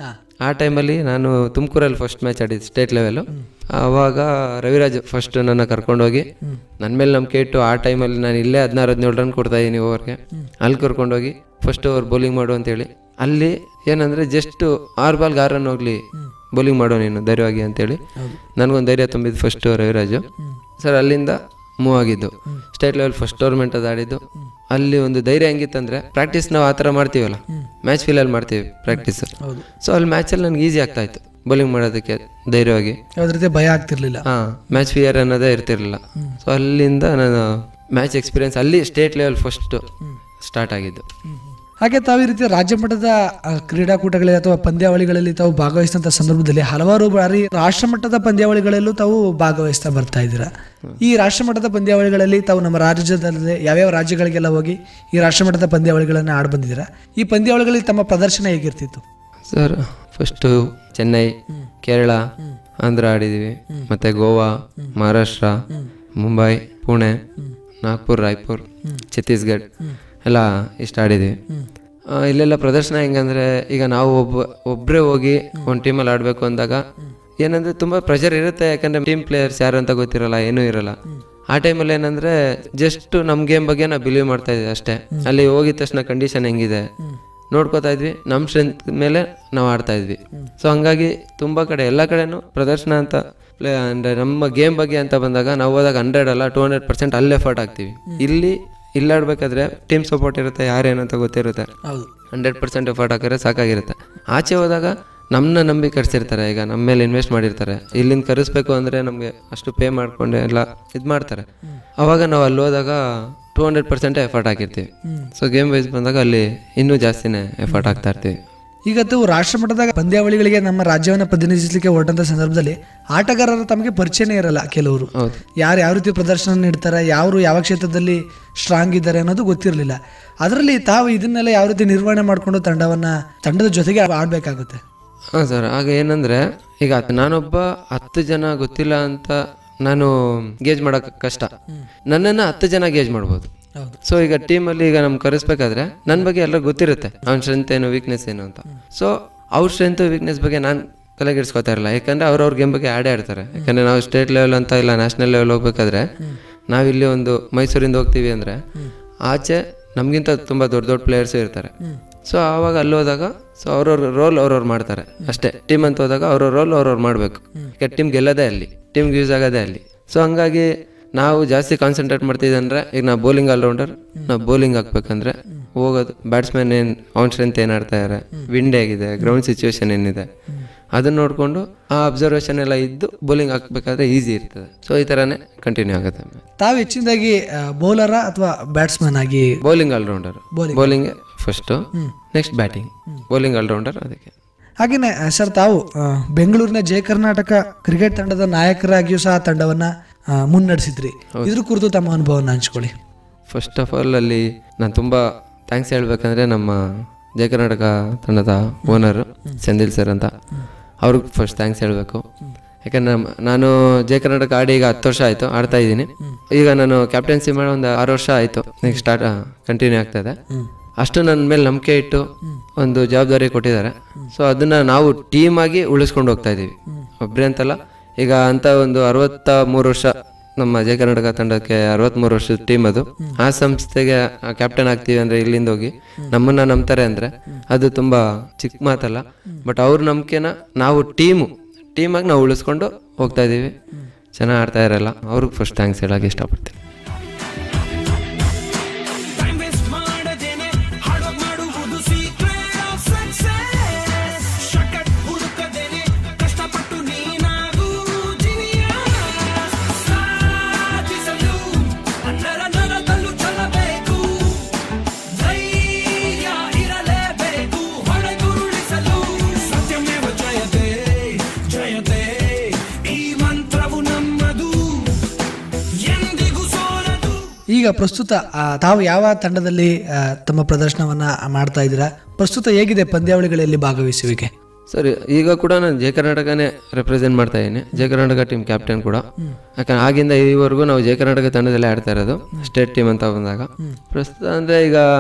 ಆ ಟೈಮಲ್ಲಿ ನಾನು ತುಮಕೂರಲ್ಲಿ ಫಸ್ಟ್ ಮ್ಯಾಚ್ ಆಡಿದ್ದು ಸ್ಟೇಟ್ ಲೆವೆಲು. ಆವಾಗ ರವಿರಾಜ್ ಫಸ್ಟ್ ನನ್ನ ಕರ್ಕೊಂಡೋಗಿ ನನ್ನ ಮೇಲೆ ನಂಬಿಕೆ ಇಟ್ಟು ಆ ಟೈಮಲ್ಲಿ ನಾನು ಇಲ್ಲೇ ಹದಿನಾರು ಹದಿನೇಳು ರನ್ ಕೊಡ್ತಾ ಇದ್ದೀನಿ ಓವರ್ಗೆ, ಅಲ್ಲಿ ಕರ್ಕೊಂಡೋಗಿ ಫಸ್ಟ್ ಓವರ್ ಬೌಲಿಂಗ್ ಮಾಡು ಅಂತೇಳಿ. ಅಲ್ಲಿ ಏನಂದರೆ ಜಸ್ಟ್ ಆರು ಬಾಲ್ಗೆ ಆರು ರನ್ ಹೋಗಲಿ ಬೌಲಿಂಗ್ ಮಾಡೋ ನೀನು ಧೈರ್ಯವಾಗಿ ಅಂತೇಳಿ ನನಗೊಂದು ಧೈರ್ಯ ತುಂಬಿದ್ದು ಫಸ್ಟು ರವಿರಾಜು ಸರ್. ಅಲ್ಲಿಂದ ಮೂವ್ ಆಗಿದ್ದು ಸ್ಟೇಟ್ ಲೆವೆಲ್ ಫಸ್ಟ್ ಟೂರ್ನಮೆಂಟ್ ಅದು ಆಡಿದ್ದು. ಅಲ್ಲಿ ಒಂದು ಧೈರ್ಯ ಹೆಂಗಿತ್ತಂದರೆ ಪ್ರಾಕ್ಟೀಸ್ ನಾವು ಆ ಥರ ಮಾಡ್ತೀವಲ್ಲ, ಮ್ಯಾಚ್ ಫೀಲಲ್ಲಿ ಮಾಡ್ತೀವಿ ಪ್ರಾಕ್ಟೀಸ್. ಸೊ ಅಲ್ಲಿ ಮ್ಯಾಚಲ್ಲಿ ನನಗೆ ಈಸಿ ಆಗ್ತಾ ಇತ್ತು ಬೌಲಿಂಗ್ ಮಾಡೋದಕ್ಕೆ ಧೈರ್ಯವಾಗಿ, ಯಾವುದೇ ರೀತಿ ಭಯ ಆಗ್ತಿರ್ಲಿಲ್ಲ. ಹಾಂ, ಮ್ಯಾಚ್ ಫಿಯರ್ ಅನ್ನೋದೇ ಇರ್ತಿರ್ಲಿಲ್ಲ. ಸೊ ಅಲ್ಲಿಂದ ನಾನು ಮ್ಯಾಚ್ ಎಕ್ಸ್ಪೀರಿಯನ್ಸ್ ಅಲ್ಲಿ ಸ್ಟೇಟ್ ಲೆವೆಲ್ ಫಸ್ಟ್ ಸ್ಟಾರ್ಟ್ ಆಗಿದ್ದು. ಹಾಗೆ ತಾವು ಈ ರೀತಿ ರಾಜ್ಯ ಮಟ್ಟದ ಕ್ರೀಡಾಕೂಟಗಳಲ್ಲಿ ಅಥವಾ ಪಂದ್ಯಾವಳಿಗಳಲ್ಲಿ ತಾವು ಭಾಗವಹಿಸಿದಂಥ ಸಂದರ್ಭದಲ್ಲಿ ಹಲವಾರು ಬಾರಿ ರಾಷ್ಟ್ರ ಮಟ್ಟದ ಪಂದ್ಯಾವಳಿಗಳಲ್ಲೂ ತಾವು ಭಾಗವಹಿಸ್ತಾ ಬರ್ತಾ ಇದ್ದೀರಾ. ಈ ರಾಷ್ಟ್ರ ಮಟ್ಟದ ಪಂದ್ಯಾವಳಿಗಳಲ್ಲಿ ತಾವು ನಮ್ಮ ರಾಜ್ಯದಲ್ಲಿ ಯಾವ್ಯಾವ ರಾಜ್ಯಗಳಿಗೆಲ್ಲ ಹೋಗಿ ಈ ರಾಷ್ಟ್ರ ಮಟ್ಟದ ಪಂದ್ಯಾವಳಿಗಳನ್ನು ಆಡಿ ಬಂದಿದ್ದೀರಾ? ಈ ಪಂದ್ಯಾವಳಿಗಳಲ್ಲಿ ತಮ್ಮ ಪ್ರದರ್ಶನ ಹೇಗಿರ್ತಿತ್ತು ಸರ್? ಫಸ್ಟು ಚೆನ್ನೈ, ಕೇರಳ, ಆಂಧ್ರ ಆಡಿದ್ದೀವಿ, ಮತ್ತು ಗೋವಾ, ಮಹಾರಾಷ್ಟ್ರ, ಮುಂಬೈ, ಪುಣೆ, ನಾಗ್ಪುರ್, ರಾಯ್ಪುರ್, ಛತ್ತೀಸ್ಗಢ ಎಲ್ಲ ಇಷ್ಟು ಆಡಿದ್ದೀವಿ. ಇಲ್ಲೆಲ್ಲ ಪ್ರದರ್ಶನ ಹೆಂಗಂದರೆ, ಈಗ ನಾವು ಒಬ್ಬ ಒಬ್ಬರೇ ಹೋಗಿ ಒಂದು ಟೀಮಲ್ಲಿ ಆಡಬೇಕು ಅಂದಾಗ ಏನಂದರೆ ತುಂಬ ಪ್ರೆಷರ್ ಇರುತ್ತೆ. ಯಾಕಂದರೆ ಟೀಮ್ ಪ್ಲೇಯರ್ಸ್ ಯಾರು ಅಂತ ಗೊತ್ತಿರಲ್ಲ, ಏನೂ ಇರಲ್ಲ. ಆ ಟೈಮಲ್ಲಿ ಏನಂದರೆ ಜಸ್ಟ್ ನಮ್ಮ ಗೇಮ್ ಬಗ್ಗೆ ನಾವು ಬಿಲೀವ್ ಮಾಡ್ತಾ ಇದ್ವಿ ಅಷ್ಟೇ. ಅಲ್ಲಿ ಹೋಗಿದ ತಕ್ಷಣ ಕಂಡೀಷನ್ ಹೆಂಗಿದೆ ನೋಡ್ಕೋತಾ ಇದ್ವಿ, ನಮ್ಮ ಸ್ಟ್ರೆಂತ್ ಮೇಲೆ ನಾವು ಆಡ್ತಾ ಇದ್ವಿ. ಸೊ ಹಂಗಾಗಿ ತುಂಬ ಕಡೆ ಎಲ್ಲ ಕಡೆನೂ ಪ್ರದರ್ಶನ ಅಂತ ಪ್ಲೇ ಅಂದರೆ ನಮ್ಮ ಗೇಮ್ ಬಗ್ಗೆ ಅಂತ ಬಂದಾಗ ನಾವು ಹೋದಾಗ ಹಂಡ್ರೆಡ್ ಅಲ್ಲ ಟೂ ಹಂಡ್ರೆಡ್ ಪರ್ಸೆಂಟ್ ಅಲ್ಲೇ ಎಫರ್ಟ್ ಹಾಕ್ತೀವಿ. ಇಲ್ಲಿ ಇಲ್ಲಾಡ್ಬೇಕಾದ್ರೆ ಟೀಮ್ ಸಪೋರ್ಟ್ ಇರುತ್ತೆ, ಯಾರೇನಂತ ಗೊತ್ತಿರುತ್ತೆ, ಹಂಡ್ರೆಡ್ ಪರ್ಸೆಂಟ್ ಎಫರ್ಟ್ ಹಾಕಿದ್ರೆ ಸಾಕಾಗಿರುತ್ತೆ. ಆಚೆ ಹೋದಾಗ ನಮ್ಮನ್ನ ನಂಬಿ ಕರೆಸಿರ್ತಾರೆ, ಈಗ ನಮ್ಮ ಮೇಲೆ ಇನ್ವೆಸ್ಟ್ ಮಾಡಿರ್ತಾರೆ. ಇಲ್ಲಿಂದ ಕರೆಸ್ಬೇಕು ಅಂದರೆ ನಮಗೆ ಅಷ್ಟು ಪೇ ಮಾಡಿಕೊಂಡು ಎಲ್ಲ ಇದು ಮಾಡ್ತಾರೆ. ಆವಾಗ ನಾವು ಅಲ್ಲಿ ಹೋದಾಗ ಟೂ ಹಂಡ್ರೆಡ್ ಪರ್ಸೆಂಟೇ ಎಫರ್ಟ್ ಹಾಕಿರ್ತೀವಿ. ಸೊ ಗೇಮ್ ವೈಸ್ ಬಂದಾಗ ಅಲ್ಲಿ ಇನ್ನೂ ಜಾಸ್ತಿನೇ ಎಫರ್ಟ್ ಹಾಕ್ತಾ ಇರ್ತೀವಿ. ಈಗ ತಾವು ರಾಷ್ಟ್ರ ಮಟ್ಟದ ಪಂದ್ಯಾವಳಿಗಳಿಗೆ ನಮ್ಮ ರಾಜ್ಯವನ್ನು ಪ್ರತಿನಿಧಿಸಲಿಕ್ಕೆ ಹೊರಟಂಥ ಸಂದರ್ಭದಲ್ಲಿ ಆಟಗಾರರು ತಮಗೆ ಪರಿಚಯನೇ ಇರಲ್ಲ. ಕೆಲವರು ಯಾರು ಯಾವ ರೀತಿ ಪ್ರದರ್ಶನ ನೀಡ್ತಾರೆ, ಯಾರು ಯಾವ ಕ್ಷೇತ್ರದಲ್ಲಿ ಸ್ಟ್ರಾಂಗ್ ಇದ್ದಾರೆ ಅನ್ನೋದು ಗೊತ್ತಿರಲಿಲ್ಲ. ಅದರಲ್ಲಿ ತಾವು ಇದನ್ನೆಲ್ಲ ಯಾವ ರೀತಿ ನಿರ್ವಹಣೆ ಮಾಡಿಕೊಂಡು ತಂಡವನ್ನು ತಂಡದ ಜೊತೆಗೆ ಆಡಬೇಕಾಗುತ್ತೆ? ಹಾಂ ಸರ್, ಆಗ ಏನಂದರೆ ಈಗ ನಾನೊಬ್ಬ ಹತ್ತು ಜನ ಗೊತ್ತಿಲ್ಲ ಅಂತ ನಾನು ಗೇಜ್ ಮಾಡೋಕೆ ಕಷ್ಟ. ನನ್ನನ್ನು ಹತ್ತು ಜನ ಗೇಜ್ ಮಾಡ್ಬೋದು. ಸೊ ಈಗ ಟೀಮಲ್ಲಿ ಈಗ ನಮ್ಗೆ ಕರೆಸ್ಬೇಕಾದ್ರೆ ನನ್ನ ಬಗ್ಗೆ ಎಲ್ಲರಿಗೂ ಗೊತ್ತಿರುತ್ತೆ, ಅವ್ನ ಸ್ಟ್ರೆಂತ್ ಏನು ವೀಕ್ನೆಸ್ ಏನು ಅಂತ. ಸೊ ಅವ್ರ ಸ್ಟ್ರೆಂತ್ ವೀಕ್ನೆಸ್ ಬಗ್ಗೆ ನಾನು ತಲೆಗೆಡ್ಸ್ಕೊತಾ ಇರಲ್ಲ, ಯಾಕಂದರೆ ಅವ್ರವ್ರ ಗೇಮ್ ಬಗ್ಗೆ ಆಡೇ ಆಡ್ತಾರೆ. ಯಾಕಂದರೆ ನಾವು ಸ್ಟೇಟ್ ಲೆವೆಲ್ ಅಂತ ಇಲ್ಲ ನ್ಯಾಷನಲ್ ಲೆವೆಲ್ ಹೋಗ್ಬೇಕಾದ್ರೆ ನಾವಿಲ್ಲಿ ಒಂದು ಮೈಸೂರಿಂದ ಹೋಗ್ತೀವಿ ಅಂದರೆ ಆಚೆ ನಮಗಿಂತ ತುಂಬ ದೊಡ್ಡ ದೊಡ್ಡ ಪ್ಲೇಯರ್ಸು ಇರ್ತಾರೆ. ಸೊ ಆವಾಗ ಅಲ್ಲಿ ಹೋದಾಗ ಸೊ ಅವ್ರವ್ರ ರೋಲ್ ಅವ್ರವ್ರು ಮಾಡ್ತಾರೆ ಅಷ್ಟೇ. ಟೀಮ್ ಅಂತ ಹೋದಾಗ ಅವ್ರವ್ರ ರೋಲ್ ಅವ್ರವ್ರು ಮಾಡಬೇಕು. ಈಗ ಟೀಮ್ ಗೆಲ್ಲೋದೇ ಅಲ್ಲಿ, ಟೀಮ್ಗೆ ಯೂಸ್ ಆಗೋದೇ ಅಲ್ಲಿ. ಸೊ ಹಂಗಾಗಿ ನಾವು ಜಾಸ್ತಿ ಕಾನ್ಸಂಟ್ರೇಟ್ ಮಾಡ್ತಿದ್ದೆ ಅಂದರೆ, ಈಗ ನಾವು ಬೌಲಿಂಗ್ ಆಲ್ರೌಂಡರ್, ನಾವು ಬೌಲಿಂಗ್ ಹಾಕ್ಬೇಕಂದ್ರೆ ಹೋಗೋದು ಬ್ಯಾಟ್ಸ್ಮನ್ ಏನು ಅವ್ನ ಸ್ಟ್ರೆಂತ್ ಏನು ಆಡ್ತಾ ಇದ್ದಾರೆ, ವಿಂಡ್ ಹೇಗಿದೆ, ಗ್ರೌಂಡ್ ಸಿಚುವೇಶನ್ ಏನಿದೆ ಅದನ್ನ ನೋಡಿಕೊಂಡು ಆ ಅಬ್ಸರ್ವೇಷನ್ ಎಲ್ಲ ಇದ್ದು ಬೌಲಿಂಗ್ ಹಾಕ್ಬೇಕಾದ್ರೆ ಈಸಿ ಇರ್ತದೆ. ಸೊ ಈ ಥರನೇ ಕಂಟಿನ್ಯೂ ಆಗುತ್ತೆ. ತಾವು ಹೆಚ್ಚಿನದಾಗಿ ಬೌಲರ ಅಥವಾ ಬ್ಯಾಟ್ಸ್ಮನ್ ಆಗಿ? Bowling allrounder. Bowling first, next batting, bowling allrounder. ಅದಕ್ಕೆ ಹಾಗೆಯೇ ಸರ್, ತಾವು ಬೆಂಗಳೂರಿನ ಜಯ ಕರ್ನಾಟಕ ಕ್ರಿಕೆಟ್ ತಂಡದ ನಾಯಕರಾಗಿಯೂ ಸಹ ತಂಡವನ್ನು ಮುನ್ನಡೆಸಿದ್ರಿ. ಇದ್ರ ಕುರಿತು ತಮ್ಮ ಅನುಭವವನ್ನು ಹಂಚ್ಕೊಳ್ಳಿ. ಫಸ್ಟ್ ಆಫ್ ಆಲ್ ಅಲ್ಲಿ ನಾನು ತುಂಬ ಥ್ಯಾಂಕ್ಸ್ ಹೇಳ್ಬೇಕಂದ್ರೆ ನಮ್ಮ ಜಯ ಕರ್ನಾಟಕ ತಂಡದ ಓನರು ಸೆಂದಿಲ್ ಸರ್ ಅಂತ, ಅವ್ರಿಗೆ ಫಸ್ಟ್ ಥ್ಯಾಂಕ್ಸ್ ಹೇಳಬೇಕು. ಯಾಕಂದ್ರೆ ನಾನು ಜಯ ಕರ್ನಾಟಕ ಆಡಿ ಈಗ ಹತ್ತು ವರ್ಷ ಆಯಿತು, ಆಡ್ತಾ ಇದ್ದೀನಿ. ಈಗ ನಾನು ಕ್ಯಾಪ್ಟನ್ಸಿ ಮಾಡಿ ಒಂದು ಆರು ವರ್ಷ ಆಯಿತು, ನೆಕ್ಸ್ಟ್ ಸ್ಟಾರ್ಟ್ ಕಂಟಿನ್ಯೂ ಆಗ್ತಾಯಿದೆ. ಅಷ್ಟು ನನ್ನ ಮೇಲೆ ನಂಬಿಕೆ ಇಟ್ಟು ಒಂದು ಜವಾಬ್ದಾರಿ ಕೊಟ್ಟಿದ್ದಾರೆ. ಸೊ ಅದನ್ನು ನಾವು ಟೀಮಾಗಿ ಉಳಿಸ್ಕೊಂಡು ಹೋಗ್ತಾ ಇದ್ದೀವಿ, ಒಬ್ಬರೇ ಅಂತಲ್ಲ. ಈಗ ಅಂತ ಒಂದು ಅರವತ್ತ ಮೂರು ವರ್ಷ ನಮ್ಮ ಜಯ ಕರ್ನಾಟಕ ತಂಡಕ್ಕೆ ಅರವತ್ತ್ಮೂರು ವರ್ಷದ ಟೀಮ್ ಅದು. ಆ ಸಂಸ್ಥೆಗೆ ಕ್ಯಾಪ್ಟನ್ ಆಗ್ತೀವಿ ಅಂದರೆ ಇಲ್ಲಿಂದ ಹೋಗಿ ನಮ್ಮನ್ನು ನಂಬ್ತಾರೆ ಅಂದರೆ ಅದು ತುಂಬ ಚಿಕ್ಕ ಮಾತಲ್ಲ. ಬಟ್ ಅವ್ರ ನಂಬಿಕೆನ ನಾವು ಟೀಮು ಟೀಮಾಗಿ ನಾವು ಉಳಿಸ್ಕೊಂಡು ಹೋಗ್ತಾ ಇದ್ದೀವಿ. ಚೆನ್ನಾಗಿ ಆಡ್ತಾ ಇರಲ್ಲ, ಅವ್ರಿಗೆ ಫಸ್ಟ್ ಥ್ಯಾಂಕ್ಸ್ ಹೇಳೋಕ್ಕೆ ಇಷ್ಟಪಡ್ತೀನಿ. ಈಗ ಪ್ರಸ್ತುತ ತಾವು ಯಾವ ತಂಡದಲ್ಲಿ ತಮ್ಮ ಪ್ರದರ್ಶನವನ್ನ ಮಾಡ್ತಾ ಇದ್ದೀರಾ? ಪ್ರಸ್ತುತ ಹೇಗಿದೆ ಪಂದ್ಯಾವಳಿಗಳಲ್ಲಿ ಭಾಗವಹಿಸುವಿಕೆ? ಸರ್, ಈಗ ಕೂಡ ನಾನು ಜಯ ಕರ್ನಾಟಕನೇ ರೆಪ್ರೆಸೆಂಟ್ ಮಾಡ್ತಾ ಇದ್ದೀನಿ, ಜಯ ಕರ್ನಾಟಕ ಟೀಮ್ ಕ್ಯಾಪ್ಟನ್ ಕೂಡ. ಯಾಕಂದ್ರೆ ಆಗಿಂದ ಈವರೆಗೂ ನಾವು ಜಯ ಕರ್ನಾಟಕ ತಂಡದಲ್ಲೇ ಆಡ್ತಾ ಇರೋದು ಸ್ಟೇಟ್ ಟೀಮ್ ಅಂತ ಬಂದಾಗ. ಪ್ರಸ್ತುತ ಅಂದರೆ ಈಗ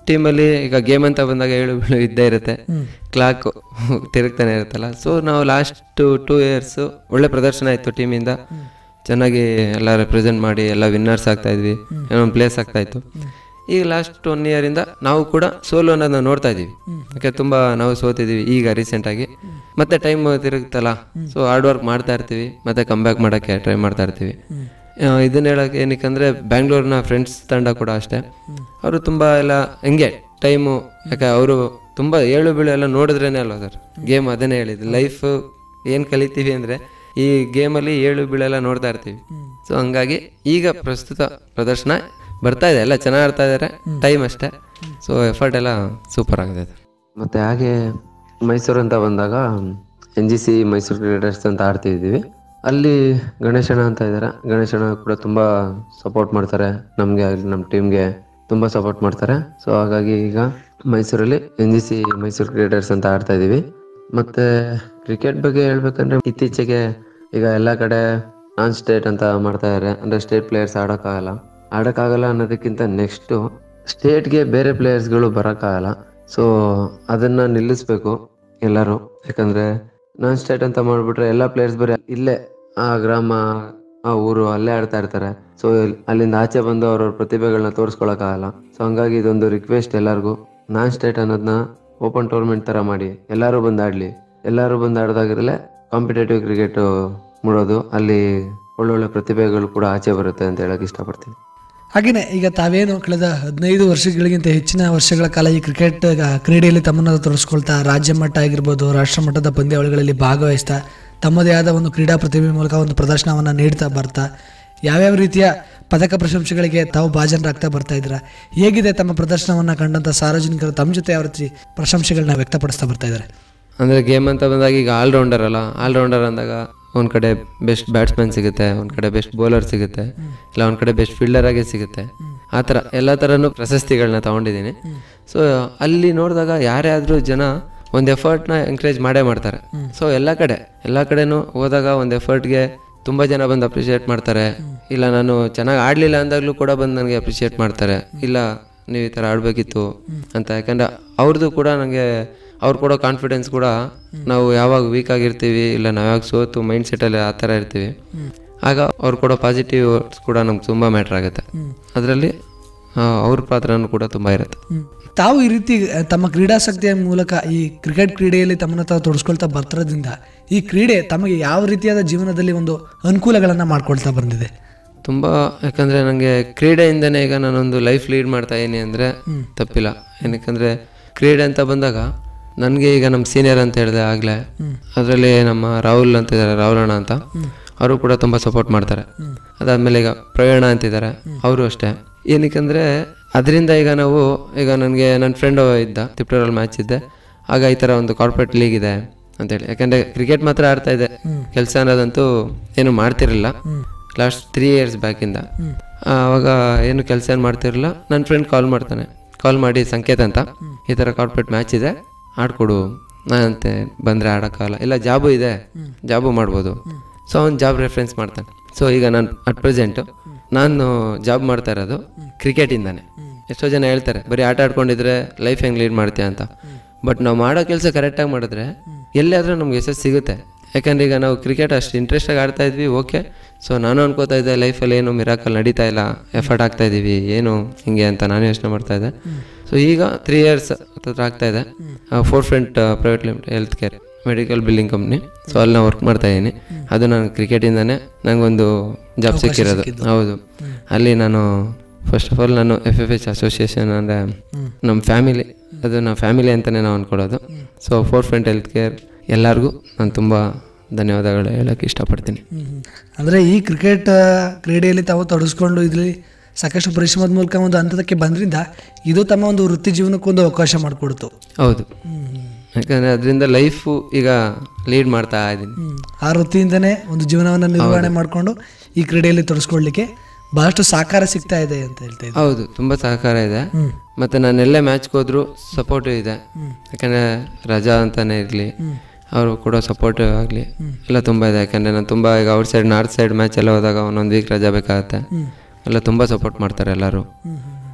ಟೀಮಲ್ಲಿ ಈಗ ಗೇಮ್ ಅಂತ ಬಂದಾಗ ಏಳು ಬೀಳು ಇದ್ದೇ ಇರುತ್ತೆ, ಕ್ಲಾಕ್ ತಿರುಗ್ತಾನೆ ಇರುತ್ತಲ್ಲ. ಸೊ ನಾವು ಲಾಸ್ಟ್ ಟೂ ಇಯರ್ಸು ಒಳ್ಳೆ ಪ್ರದರ್ಶನ ಇತ್ತು ಟೀಮಿಂದ, ಚೆನ್ನಾಗಿ ಎಲ್ಲ ರೆಪ್ರೆಸೆಂಟ್ ಮಾಡಿ ಎಲ್ಲ ವಿನ್ನರ್ಸ್ ಆಗ್ತಾಯಿದ್ವಿ, ಏನೋ ಪ್ಲೇಸ್ ಆಗ್ತಾಯಿತ್ತು. ಈಗ ಲಾಸ್ಟ್ ಒನ್ ಇಯರಿಂದ ನಾವು ಕೂಡ ಸೋಲು ಅನ್ನೋದನ್ನ ನೋಡ್ತಾ ಇದ್ದೀವಿ, ಯಾಕೆ ತುಂಬ ನಾವು ಸೋತಿದ್ದೀವಿ ಈಗ ರೀಸೆಂಟಾಗಿ. ಮತ್ತೆ ಟೈಮ್ ತಿರುಗುತ್ತಲ್ಲ, ಸೊ ಹಾರ್ಡ್ ವರ್ಕ್ ಮಾಡ್ತಾ ಇರ್ತೀವಿ, ಮತ್ತೆ ಕಮ್ ಬ್ಯಾಕ್ ಮಾಡೋಕ್ಕೆ ಟ್ರೈ ಮಾಡ್ತಾ ಇರ್ತೀವಿ. ಇದನ್ನ ಹೇಳೋಕೆ ಏನಕ್ಕೆ ಬ್ಯಾಂಗ್ಳೂರಿನ ಫ್ರೆಂಡ್ಸ್ ತಂಡ ಕೂಡ ಅಷ್ಟೇ, ಅವರು ತುಂಬ ಎಲ್ಲ ಹೆಂಗೆ ಟೈಮು, ಯಾಕೆ ಅವರು ತುಂಬ ಏಳು ಬೀಳು ಎಲ್ಲ ನೋಡಿದ್ರೇನೆ ಅಲ್ವಾ ಸರ್ ಗೇಮ್, ಅದನ್ನೇ ಹೇಳಿದ್ದು ಲೈಫ್ ಏನು ಕಲಿತೀವಿ ಅಂದರೆ ಈ ಗೇಮಲ್ಲಿ ಏಳು ಬೀಳೆಲ್ಲ ನೋಡ್ತಾ ಇರ್ತೀವಿ. ಸೊ ಹಂಗಾಗಿ ಈಗ ಪ್ರಸ್ತುತ ಪ್ರದರ್ಶನ ಬರ್ತಾ ಇದೆ, ಎಲ್ಲ ಚೆನ್ನಾಗಿ ಆಡ್ತಾ ಇದ್ದಾರೆ, ಟೈಮ್ ಅಷ್ಟೇ. ಸೊ ಎಫರ್ಟ್ ಎಲ್ಲ ಸೂಪರ್ ಆಗಿದೆ. ಮತ್ತು ಹಾಗೆ ಮೈಸೂರು ಅಂತ ಬಂದಾಗ N G C Mysuru cricketers ಅಂತ ಆಡ್ತಿದ್ದೀವಿ. ಅಲ್ಲಿ ಗಣೇಶಣ್ಣ ಅಂತ ಇದ್ದಾರೆ, ಗಣೇಶಣ್ಣ ಕೂಡ ತುಂಬ ಸಪೋರ್ಟ್ ಮಾಡ್ತಾರೆ ನಮಗೆ, ನಮ್ಮ ಟೀಮ್ಗೆ ತುಂಬ ಸಪೋರ್ಟ್ ಮಾಡ್ತಾರೆ. ಸೊ ಹಾಗಾಗಿ ಈಗ ಮೈಸೂರಲ್ಲಿ N G C Mysuru cricketers ಅಂತ ಆಡ್ತಾ ಇದ್ದೀವಿ. ಮತ್ತು ಕ್ರಿಕೆಟ್ ಬಗ್ಗೆ ಹೇಳ್ಬೇಕಂದ್ರೆ ಇತ್ತೀಚೆಗೆ ಈಗ ಎಲ್ಲ ಕಡೆ ನಾನ್ ಸ್ಟೇಟ್ ಅಂತ ಮಾಡ್ತಾ ಇದ್ದಾರೆ, ಅಂದರೆ ಸ್ಟೇಟ್ ಪ್ಲೇಯರ್ಸ್ ಆಡೋಕ್ಕಾಗಲ್ಲ ಆಡೋಕ್ಕಾಗಲ್ಲ ಅನ್ನೋದಕ್ಕಿಂತ ನೆಕ್ಸ್ಟು ಸ್ಟೇಟ್ಗೆ ಬೇರೆ ಪ್ಲೇಯರ್ಸ್ಗಳು ಬರೋಕ್ಕಾಗಲ್ಲ. ಸೊ ಅದನ್ನು ನಿಲ್ಲಿಸ್ಬೇಕು ಎಲ್ಲರೂ, ಯಾಕಂದರೆ ನಾನ್ ಸ್ಟೇಟ್ ಅಂತ ಮಾಡಿಬಿಟ್ರೆ ಎಲ್ಲ ಪ್ಲೇಯರ್ಸ್ ಬರೀ ಇಲ್ಲೇ ಆ ಗ್ರಾಮ ಆ ಊರು ಅಲ್ಲೇ ಆಡ್ತಾ ಇರ್ತಾರೆ. ಸೊ ಅಲ್ಲಿಂದ ಆಚೆ ಬಂದು ಅವ್ರವ್ರ ಪ್ರತಿಭೆಗಳನ್ನ ತೋರಿಸ್ಕೊಳಕ್ಕಾಗಲ್ಲ. ಸೊ ಹಂಗಾಗಿ ಇದೊಂದು ರಿಕ್ವೆಸ್ಟ್ ಎಲ್ಲರಿಗೂ, ನಾನ್ ಸ್ಟೇಟ್ ಅನ್ನೋದನ್ನ ಓಪನ್ ಟೂರ್ನಮೆಂಟ್ ಥರ ಮಾಡಿ ಎಲ್ಲರೂ ಬಂದು ಆಡಲಿ, ಎಲ್ಲರೂ ಬಂದು ಆಡೋದಾಗಿರಲೇ ಕಾಂಪಿಟೇಟಿವ್ ಕ್ರಿಕೆಟ್ ಮೂಡೋದು, ಅಲ್ಲಿ ಒಳ್ಳೊಳ್ಳೆ ಪ್ರತಿಭೆಗಳು ಕೂಡ ಆಚೆ ಬರುತ್ತೆ ಅಂತ ಹೇಳಕ್ಕೆ ಇಷ್ಟಪಡ್ತೀನಿ. ಹಾಗೆಯೇ ಈಗ ತಾವೇನು ಕಳೆದ ಹದಿನೈದು ವರ್ಷಗಳಿಗಿಂತ ಹೆಚ್ಚಿನ ವರ್ಷಗಳ ಕಾಲ ಈ ಕ್ರಿಕೆಟ್ ಕ್ರೀಡೆಯಲ್ಲಿ ತಮ್ಮನ್ನು ತೊಡಗಿಸ್ಕೊಳ್ತಾ ರಾಜ್ಯ ಮಟ್ಟ ಆಗಿರ್ಬೋದು, ರಾಷ್ಟ್ರ ಮಟ್ಟದ ಪಂದ್ಯಾವಳಿಗಳಲ್ಲಿ ಭಾಗವಹಿಸ್ತಾ ತಮ್ಮದೇ ಆದ ಒಂದು ಕ್ರೀಡಾ ಪ್ರತಿಭೆ ಮೂಲಕ ಒಂದು ಪ್ರದರ್ಶನವನ್ನು ನೀಡ್ತಾ ಬರ್ತಾ ಯಾವ್ಯಾವ ರೀತಿಯ ಪದಕ ಪ್ರಶಂಸೆಗಳಿಗೆ ತಾವು ಭಾಜನರಾಗ್ತಾ ಬರ್ತಾ ಇದ್ದೀರಾ? ಹೇಗಿದೆ ತಮ್ಮ ಪ್ರದರ್ಶನವನ್ನು ಕಂಡಂಥ ಸಾರ್ವಜನಿಕರು ತಮ್ಮ ಜೊತೆ ಯಾವ ರೀತಿ ಪ್ರಶಂಸೆಗಳನ್ನ ವ್ಯಕ್ತಪಡಿಸ್ತಾ ಬರ್ತಾ ಇದ್ದಾರೆ? ಅಂದರೆ ಗೇಮ್ ಅಂತ ಬಂದಾಗ ಈಗ ಆಲ್ರೌಂಡರ್ ಅಲ್ಲ, ಆಲ್ರೌಂಡರ್ ಅಂದಾಗ ಒಂದು ಕಡೆ ಬೆಸ್ಟ್ ಬ್ಯಾಟ್ಸ್ಮನ್ ಸಿಗುತ್ತೆ, ಒಂದು ಕಡೆ ಬೆಸ್ಟ್ ಬೌಲರ್ ಸಿಗುತ್ತೆ, ಇಲ್ಲ ಒಂದು ಕಡೆ ಬೆಸ್ಟ್ ಫೀಲ್ಡರ್ ಆಗಿ ಸಿಗುತ್ತೆ. ಆ ಥರ ಎಲ್ಲ ಥರನೂ ಪ್ರಶಸ್ತಿಗಳನ್ನ ತೊಗೊಂಡಿದ್ದೀನಿ. ಸೊ ಅಲ್ಲಿ ನೋಡಿದಾಗ ಯಾರೇ ಆದರೂ ಜನ ಒಂದು ಎಫರ್ಟ್ನ ಎಂಕರೇಜ್ ಮಾಡೇ ಮಾಡ್ತಾರೆ. ಸೊ ಎಲ್ಲ ಕಡೆ ಎಲ್ಲ ಕಡೆನೂ ಹೋದಾಗ ಒಂದು ಎಫರ್ಟ್ಗೆ ತುಂಬ ಜನ ಬಂದು ಅಪ್ರಿಷಿಯೇಟ್ ಮಾಡ್ತಾರೆ. ಇಲ್ಲ ನಾನು ಚೆನ್ನಾಗಿ ಆಡಲಿಲ್ಲ ಅಂದಾಗಲೂ ಕೂಡ ಬಂದು ನನಗೆ ಅಪ್ರಿಷಿಯೇಟ್ ಮಾಡ್ತಾರೆ, ಇಲ್ಲ ನೀವು ಈ ಥರ ಆಡಬೇಕಿತ್ತು ಅಂತ. ಯಾಕಂದರೆ ಅವ್ರದ್ದು ಕೂಡ ನನಗೆ ಅವ್ರು ಕೊಡೋ ಕಾನ್ಫಿಡೆನ್ಸ್ ಕೂಡ, ನಾವು ಯಾವಾಗ ವೀಕ್ ಆಗಿರ್ತೀವಿ ಇಲ್ಲ ನಾವು ಯಾವಾಗ ಸೋತು ಮೈಂಡ್ ಸೆಟ್ಟಲ್ಲಿ ಆ ಥರ ಇರ್ತೀವಿ, ಆಗ ಅವ್ರು ಕೊಡೋ ಪಾಸಿಟಿವ್ ಕೂಡ ನಮ್ಗೆ ತುಂಬ ಮ್ಯಾಟ್ರ್ ಆಗುತ್ತೆ. ಅದರಲ್ಲಿ ಅವ್ರ ಪಾತ್ರನೂ ಕೂಡ ತುಂಬ ಇರುತ್ತೆ. ತಾವು ಈ ರೀತಿ ತಮ್ಮ ಕ್ರೀಡಾಸಕ್ತಿಯ ಮೂಲಕ ಈ ಕ್ರಿಕೆಟ್ ಕ್ರೀಡೆಯಲ್ಲಿ ತಮ್ಮನ್ನು ತಾವು ತೊಡಸ್ಕೊಳ್ತಾ ಬರ್ತಿರೋದ್ರಿಂದ ಈ ಕ್ರೀಡೆ ತಮಗೆ ಯಾವ ರೀತಿಯಾದ ಜೀವನದಲ್ಲಿ ಒಂದು ಅನುಕೂಲಗಳನ್ನು ಮಾಡ್ಕೊಳ್ತಾ ಬಂದಿದೆ? ತುಂಬ, ಯಾಕಂದರೆ ನನಗೆ ಕ್ರೀಡೆಯಿಂದನೇ ಈಗ ನಾನೊಂದು ಲೈಫ್ ಲೀಡ್ ಮಾಡ್ತಾ ಇದ್ದೀನಿ ಅಂದರೆ ತಪ್ಪಿಲ್ಲ. ಏನಕ್ಕಂದರೆ ಕ್ರೀಡೆ ಅಂತ ಬಂದಾಗ ನನಗೆ ಈಗ ನಮ್ಮ ಸೀನಿಯರ್ ಅಂತ ಹೇಳಿದೆ ಆಗಲೇ, ಅದರಲ್ಲಿ ನಮ್ಮ ರಾಹುಲ್ ಅಂತಿದ್ದಾರೆ, ರಾಹುಲಣ್ಣ ಅಂತ, ಅವರು ಕೂಡ ತುಂಬ ಸಪೋರ್ಟ್ ಮಾಡ್ತಾರೆ. ಅದಾದಮೇಲೆ ಈಗ ಪ್ರಯಾಣ ಅಂತಿದ್ದಾರೆ, ಅವರು ಅಷ್ಟೇ. ಏನಕ್ಕಂದರೆ ಅದರಿಂದ ಈಗ ನಾವು ಈಗ ನನಗೆ ನನ್ನ ಫ್ರೆಂಡು ಇದ್ದ, ತಿಪ್ಟೂರಲ್ಲಿ ಮ್ಯಾಚ್ ಇದ್ದೆ, ಆಗ ಈ ಥರ ಒಂದು ಕಾರ್ಪೊರೇಟ್ ಲೀಗ್ ಇದೆ ಅಂತೇಳಿ. ಯಾಕಂದರೆ ಕ್ರಿಕೆಟ್ ಮಾತ್ರ ಆಡ್ತಾ ಇದೆ, ಕೆಲಸ ಅನ್ನೋದಂತೂ ಏನು ಮಾಡ್ತಿರಲಿಲ್ಲ ಲಾಸ್ಟ್ ತ್ರೀ ಇಯರ್ಸ್ ಬ್ಯಾಕಿಂದ. ಆವಾಗ ಏನು ಕೆಲಸ ಏನು ಮಾಡ್ತಿರಲಿಲ್ಲ. ನನ್ನ ಫ್ರೆಂಡ್ ಕಾಲ್ ಮಾಡ್ತಾನೆ, ಕಾಲ್ ಮಾಡಿ ಸಂಕೇತ ಅಂತ, ಈ ಥರ ಕಾರ್ಪೊರೇಟ್ ಮ್ಯಾಚ್ ಇದೆ ಆಡ್ಕೊಡು. ನಾನಂತೆ ಬಂದರೆ ಆಡೋಕ್ಕಾಗಲ್ಲ, ಇಲ್ಲ ಜಾಬು ಇದೆ, ಜಾಬು ಮಾಡ್ಬೋದು. ಸೊ ಅವ್ನು ಜಾಬ್ ರೆಫರೆನ್ಸ್ ಮಾಡ್ತಾನೆ. ಸೊ ಈಗ ನಾನು ಅಟ್ ಪ್ರೆಸೆಂಟು ನಾನು ಜಾಬ್ ಮಾಡ್ತಾ ಇರೋದು ಕ್ರಿಕೆಟಿಂದಾನೆ. ಎಷ್ಟೋ ಜನ ಹೇಳ್ತಾರೆ ಬರೀ ಆಟ ಆಡ್ಕೊಂಡಿದ್ರೆ ಲೈಫ್ ಹೆಂಗೆ ಲೀಡ್ ಮಾಡ್ತೀಯ ಅಂತ. ಬಟ್ ನಾವು ಮಾಡೋ ಕೆಲಸ ಕರೆಕ್ಟಾಗಿ ಮಾಡಿದ್ರೆ ಎಲ್ಲಾದರೂ ನಮ್ಗೆ ಯಶಸ್ಸು ಸಿಗುತ್ತೆ. ಯಾಕಂದ್ರೆ ಈಗ ನಾವು ಕ್ರಿಕೆಟ್ ಅಷ್ಟು ಇಂಟ್ರೆಸ್ಟಾಗಿ ಆಡ್ತಾ ಇದ್ವಿ, ಓಕೆ. ಸೊ ನಾನು ಅನ್ಕೋತಾ ಇದ್ದೆ ಲೈಫಲ್ಲಿ ಏನು ಮಿರಾಕಲ್ ನಡೀತಾ ಇಲ್ಲ, ಎಫರ್ಟ್ ಆಗ್ತಾ ಇದ್ದೀವಿ ಏನು ಹಿಂಗೆ ಅಂತ ನಾನು ಯೋಚನೆ ಮಾಡ್ತಾ ಇದ್ದೆ. ಸೊ ಈಗ ತ್ರೀ ಇಯರ್ಸ್ ಹತ್ರ ಆಗ್ತಾ ಇದೆ. Forefront private limited health care medical building company, so ಅಲ್ಲಿ ನಾನು ವರ್ಕ್ ಮಾಡ್ತಾ ಇದ್ದೀನಿ. ಅದು ನಾನು ಕ್ರಿಕೆಟಿಂದಾನೇ ನನಗೊಂದು ಜಾಬ್ ಸಿಕ್ಕಿರೋದು. ಹೌದು, ಅಲ್ಲಿ ನಾನು ಫಸ್ಟ್ ಆಫ್ ಆಲ್ ನಾನು ಎಫ್ ಎಫ್ ಎಚ್ ಅಸೋಸಿಯೇಷನ್ ಅಂದರೆ ನಮ್ಮ ಫ್ಯಾಮಿಲಿ, ಅದು ನಮ್ಮ ಫ್ಯಾಮಿಲಿ ಅಂತಲೇ ನಾವು ಅಂದ್ಕೊಳ್ಳೋದು. So Forefront health care ಎಲ್ಲರಿಗೂ ನಾನು ತುಂಬ ಧನ್ಯವಾದಗಳು ಹೇಳೋಕ್ಕೆ ಇಷ್ಟಪಡ್ತೀನಿ. ಅಂದರೆ ಈ ಕ್ರಿಕೆಟ್ ಕ್ರೀಡೆಯಲ್ಲಿ ತಾವು ತೊಡಗಿಸ್ಕೊಂಡು ಇದರಲ್ಲಿ ಸಾಕಷ್ಟು ಪರಿಶ್ರಮದ ಮೂಲಕ ಒಂದು ಹಂತಕ್ಕೆ ಬಂದ್ರಿಂದ ಇದು ತಮ್ಮ ಒಂದು ವೃತ್ತಿ ಜೀವನಕ್ಕೆ ಒಂದು ಅವಕಾಶ ಮಾಡಿಕೊಡ್ತು. ಹೌದು, ಯಾಕಂದರೆ ಅದರಿಂದ ಲೈಫು ಈಗ ಲೀಡ್ ಮಾಡ್ತಾ ಇದ್ದೀನಿ. ಆ ವೃತ್ತಿಯಿಂದನೇ ಒಂದು ಜೀವನವನ್ನು ನಿರ್ವಹಣೆ ಮಾಡಿಕೊಂಡು ಈ ಕ್ರೀಡೆಯಲ್ಲಿ ತೊಡಗಿಸ್ಕೊಳ್ಳಿಕ್ಕೆ ಬಹಳಷ್ಟು ಸಹಕಾರ ಸಿಗ್ತಾ ಇದೆ ಅಂತ ಹೇಳ್ತಾ ಇದ್ದೀನಿ. ಹೌದು, ತುಂಬ ಸಹಕಾರ ಇದೆ. ಮತ್ತು ನಾನು ಎಲ್ಲೇ ಮ್ಯಾಚ್ಗೆ ಹೋದ್ರು ಸಪೋರ್ಟಿವ್ ಇದೆ. ಯಾಕಂದರೆ ರಜಾ ಅಂತಲೇ ಇರಲಿ, ಅವರು ಕೂಡ ಸಪೋರ್ಟಿವ್ ಆಗಲಿ ಎಲ್ಲ ತುಂಬ ಇದೆ. ಯಾಕಂದರೆ ನಾನು ತುಂಬ ಈಗ outside north side match ಎಲ್ಲ ಹೋದಾಗ ಒಂದೊಂದು ವೀಕ್ ರಜಾ ಬೇಕಾಗುತ್ತೆ, ಎಲ್ಲ ತುಂಬ ಸಪೋರ್ಟ್ ಮಾಡ್ತಾರೆ ಎಲ್ಲರೂ.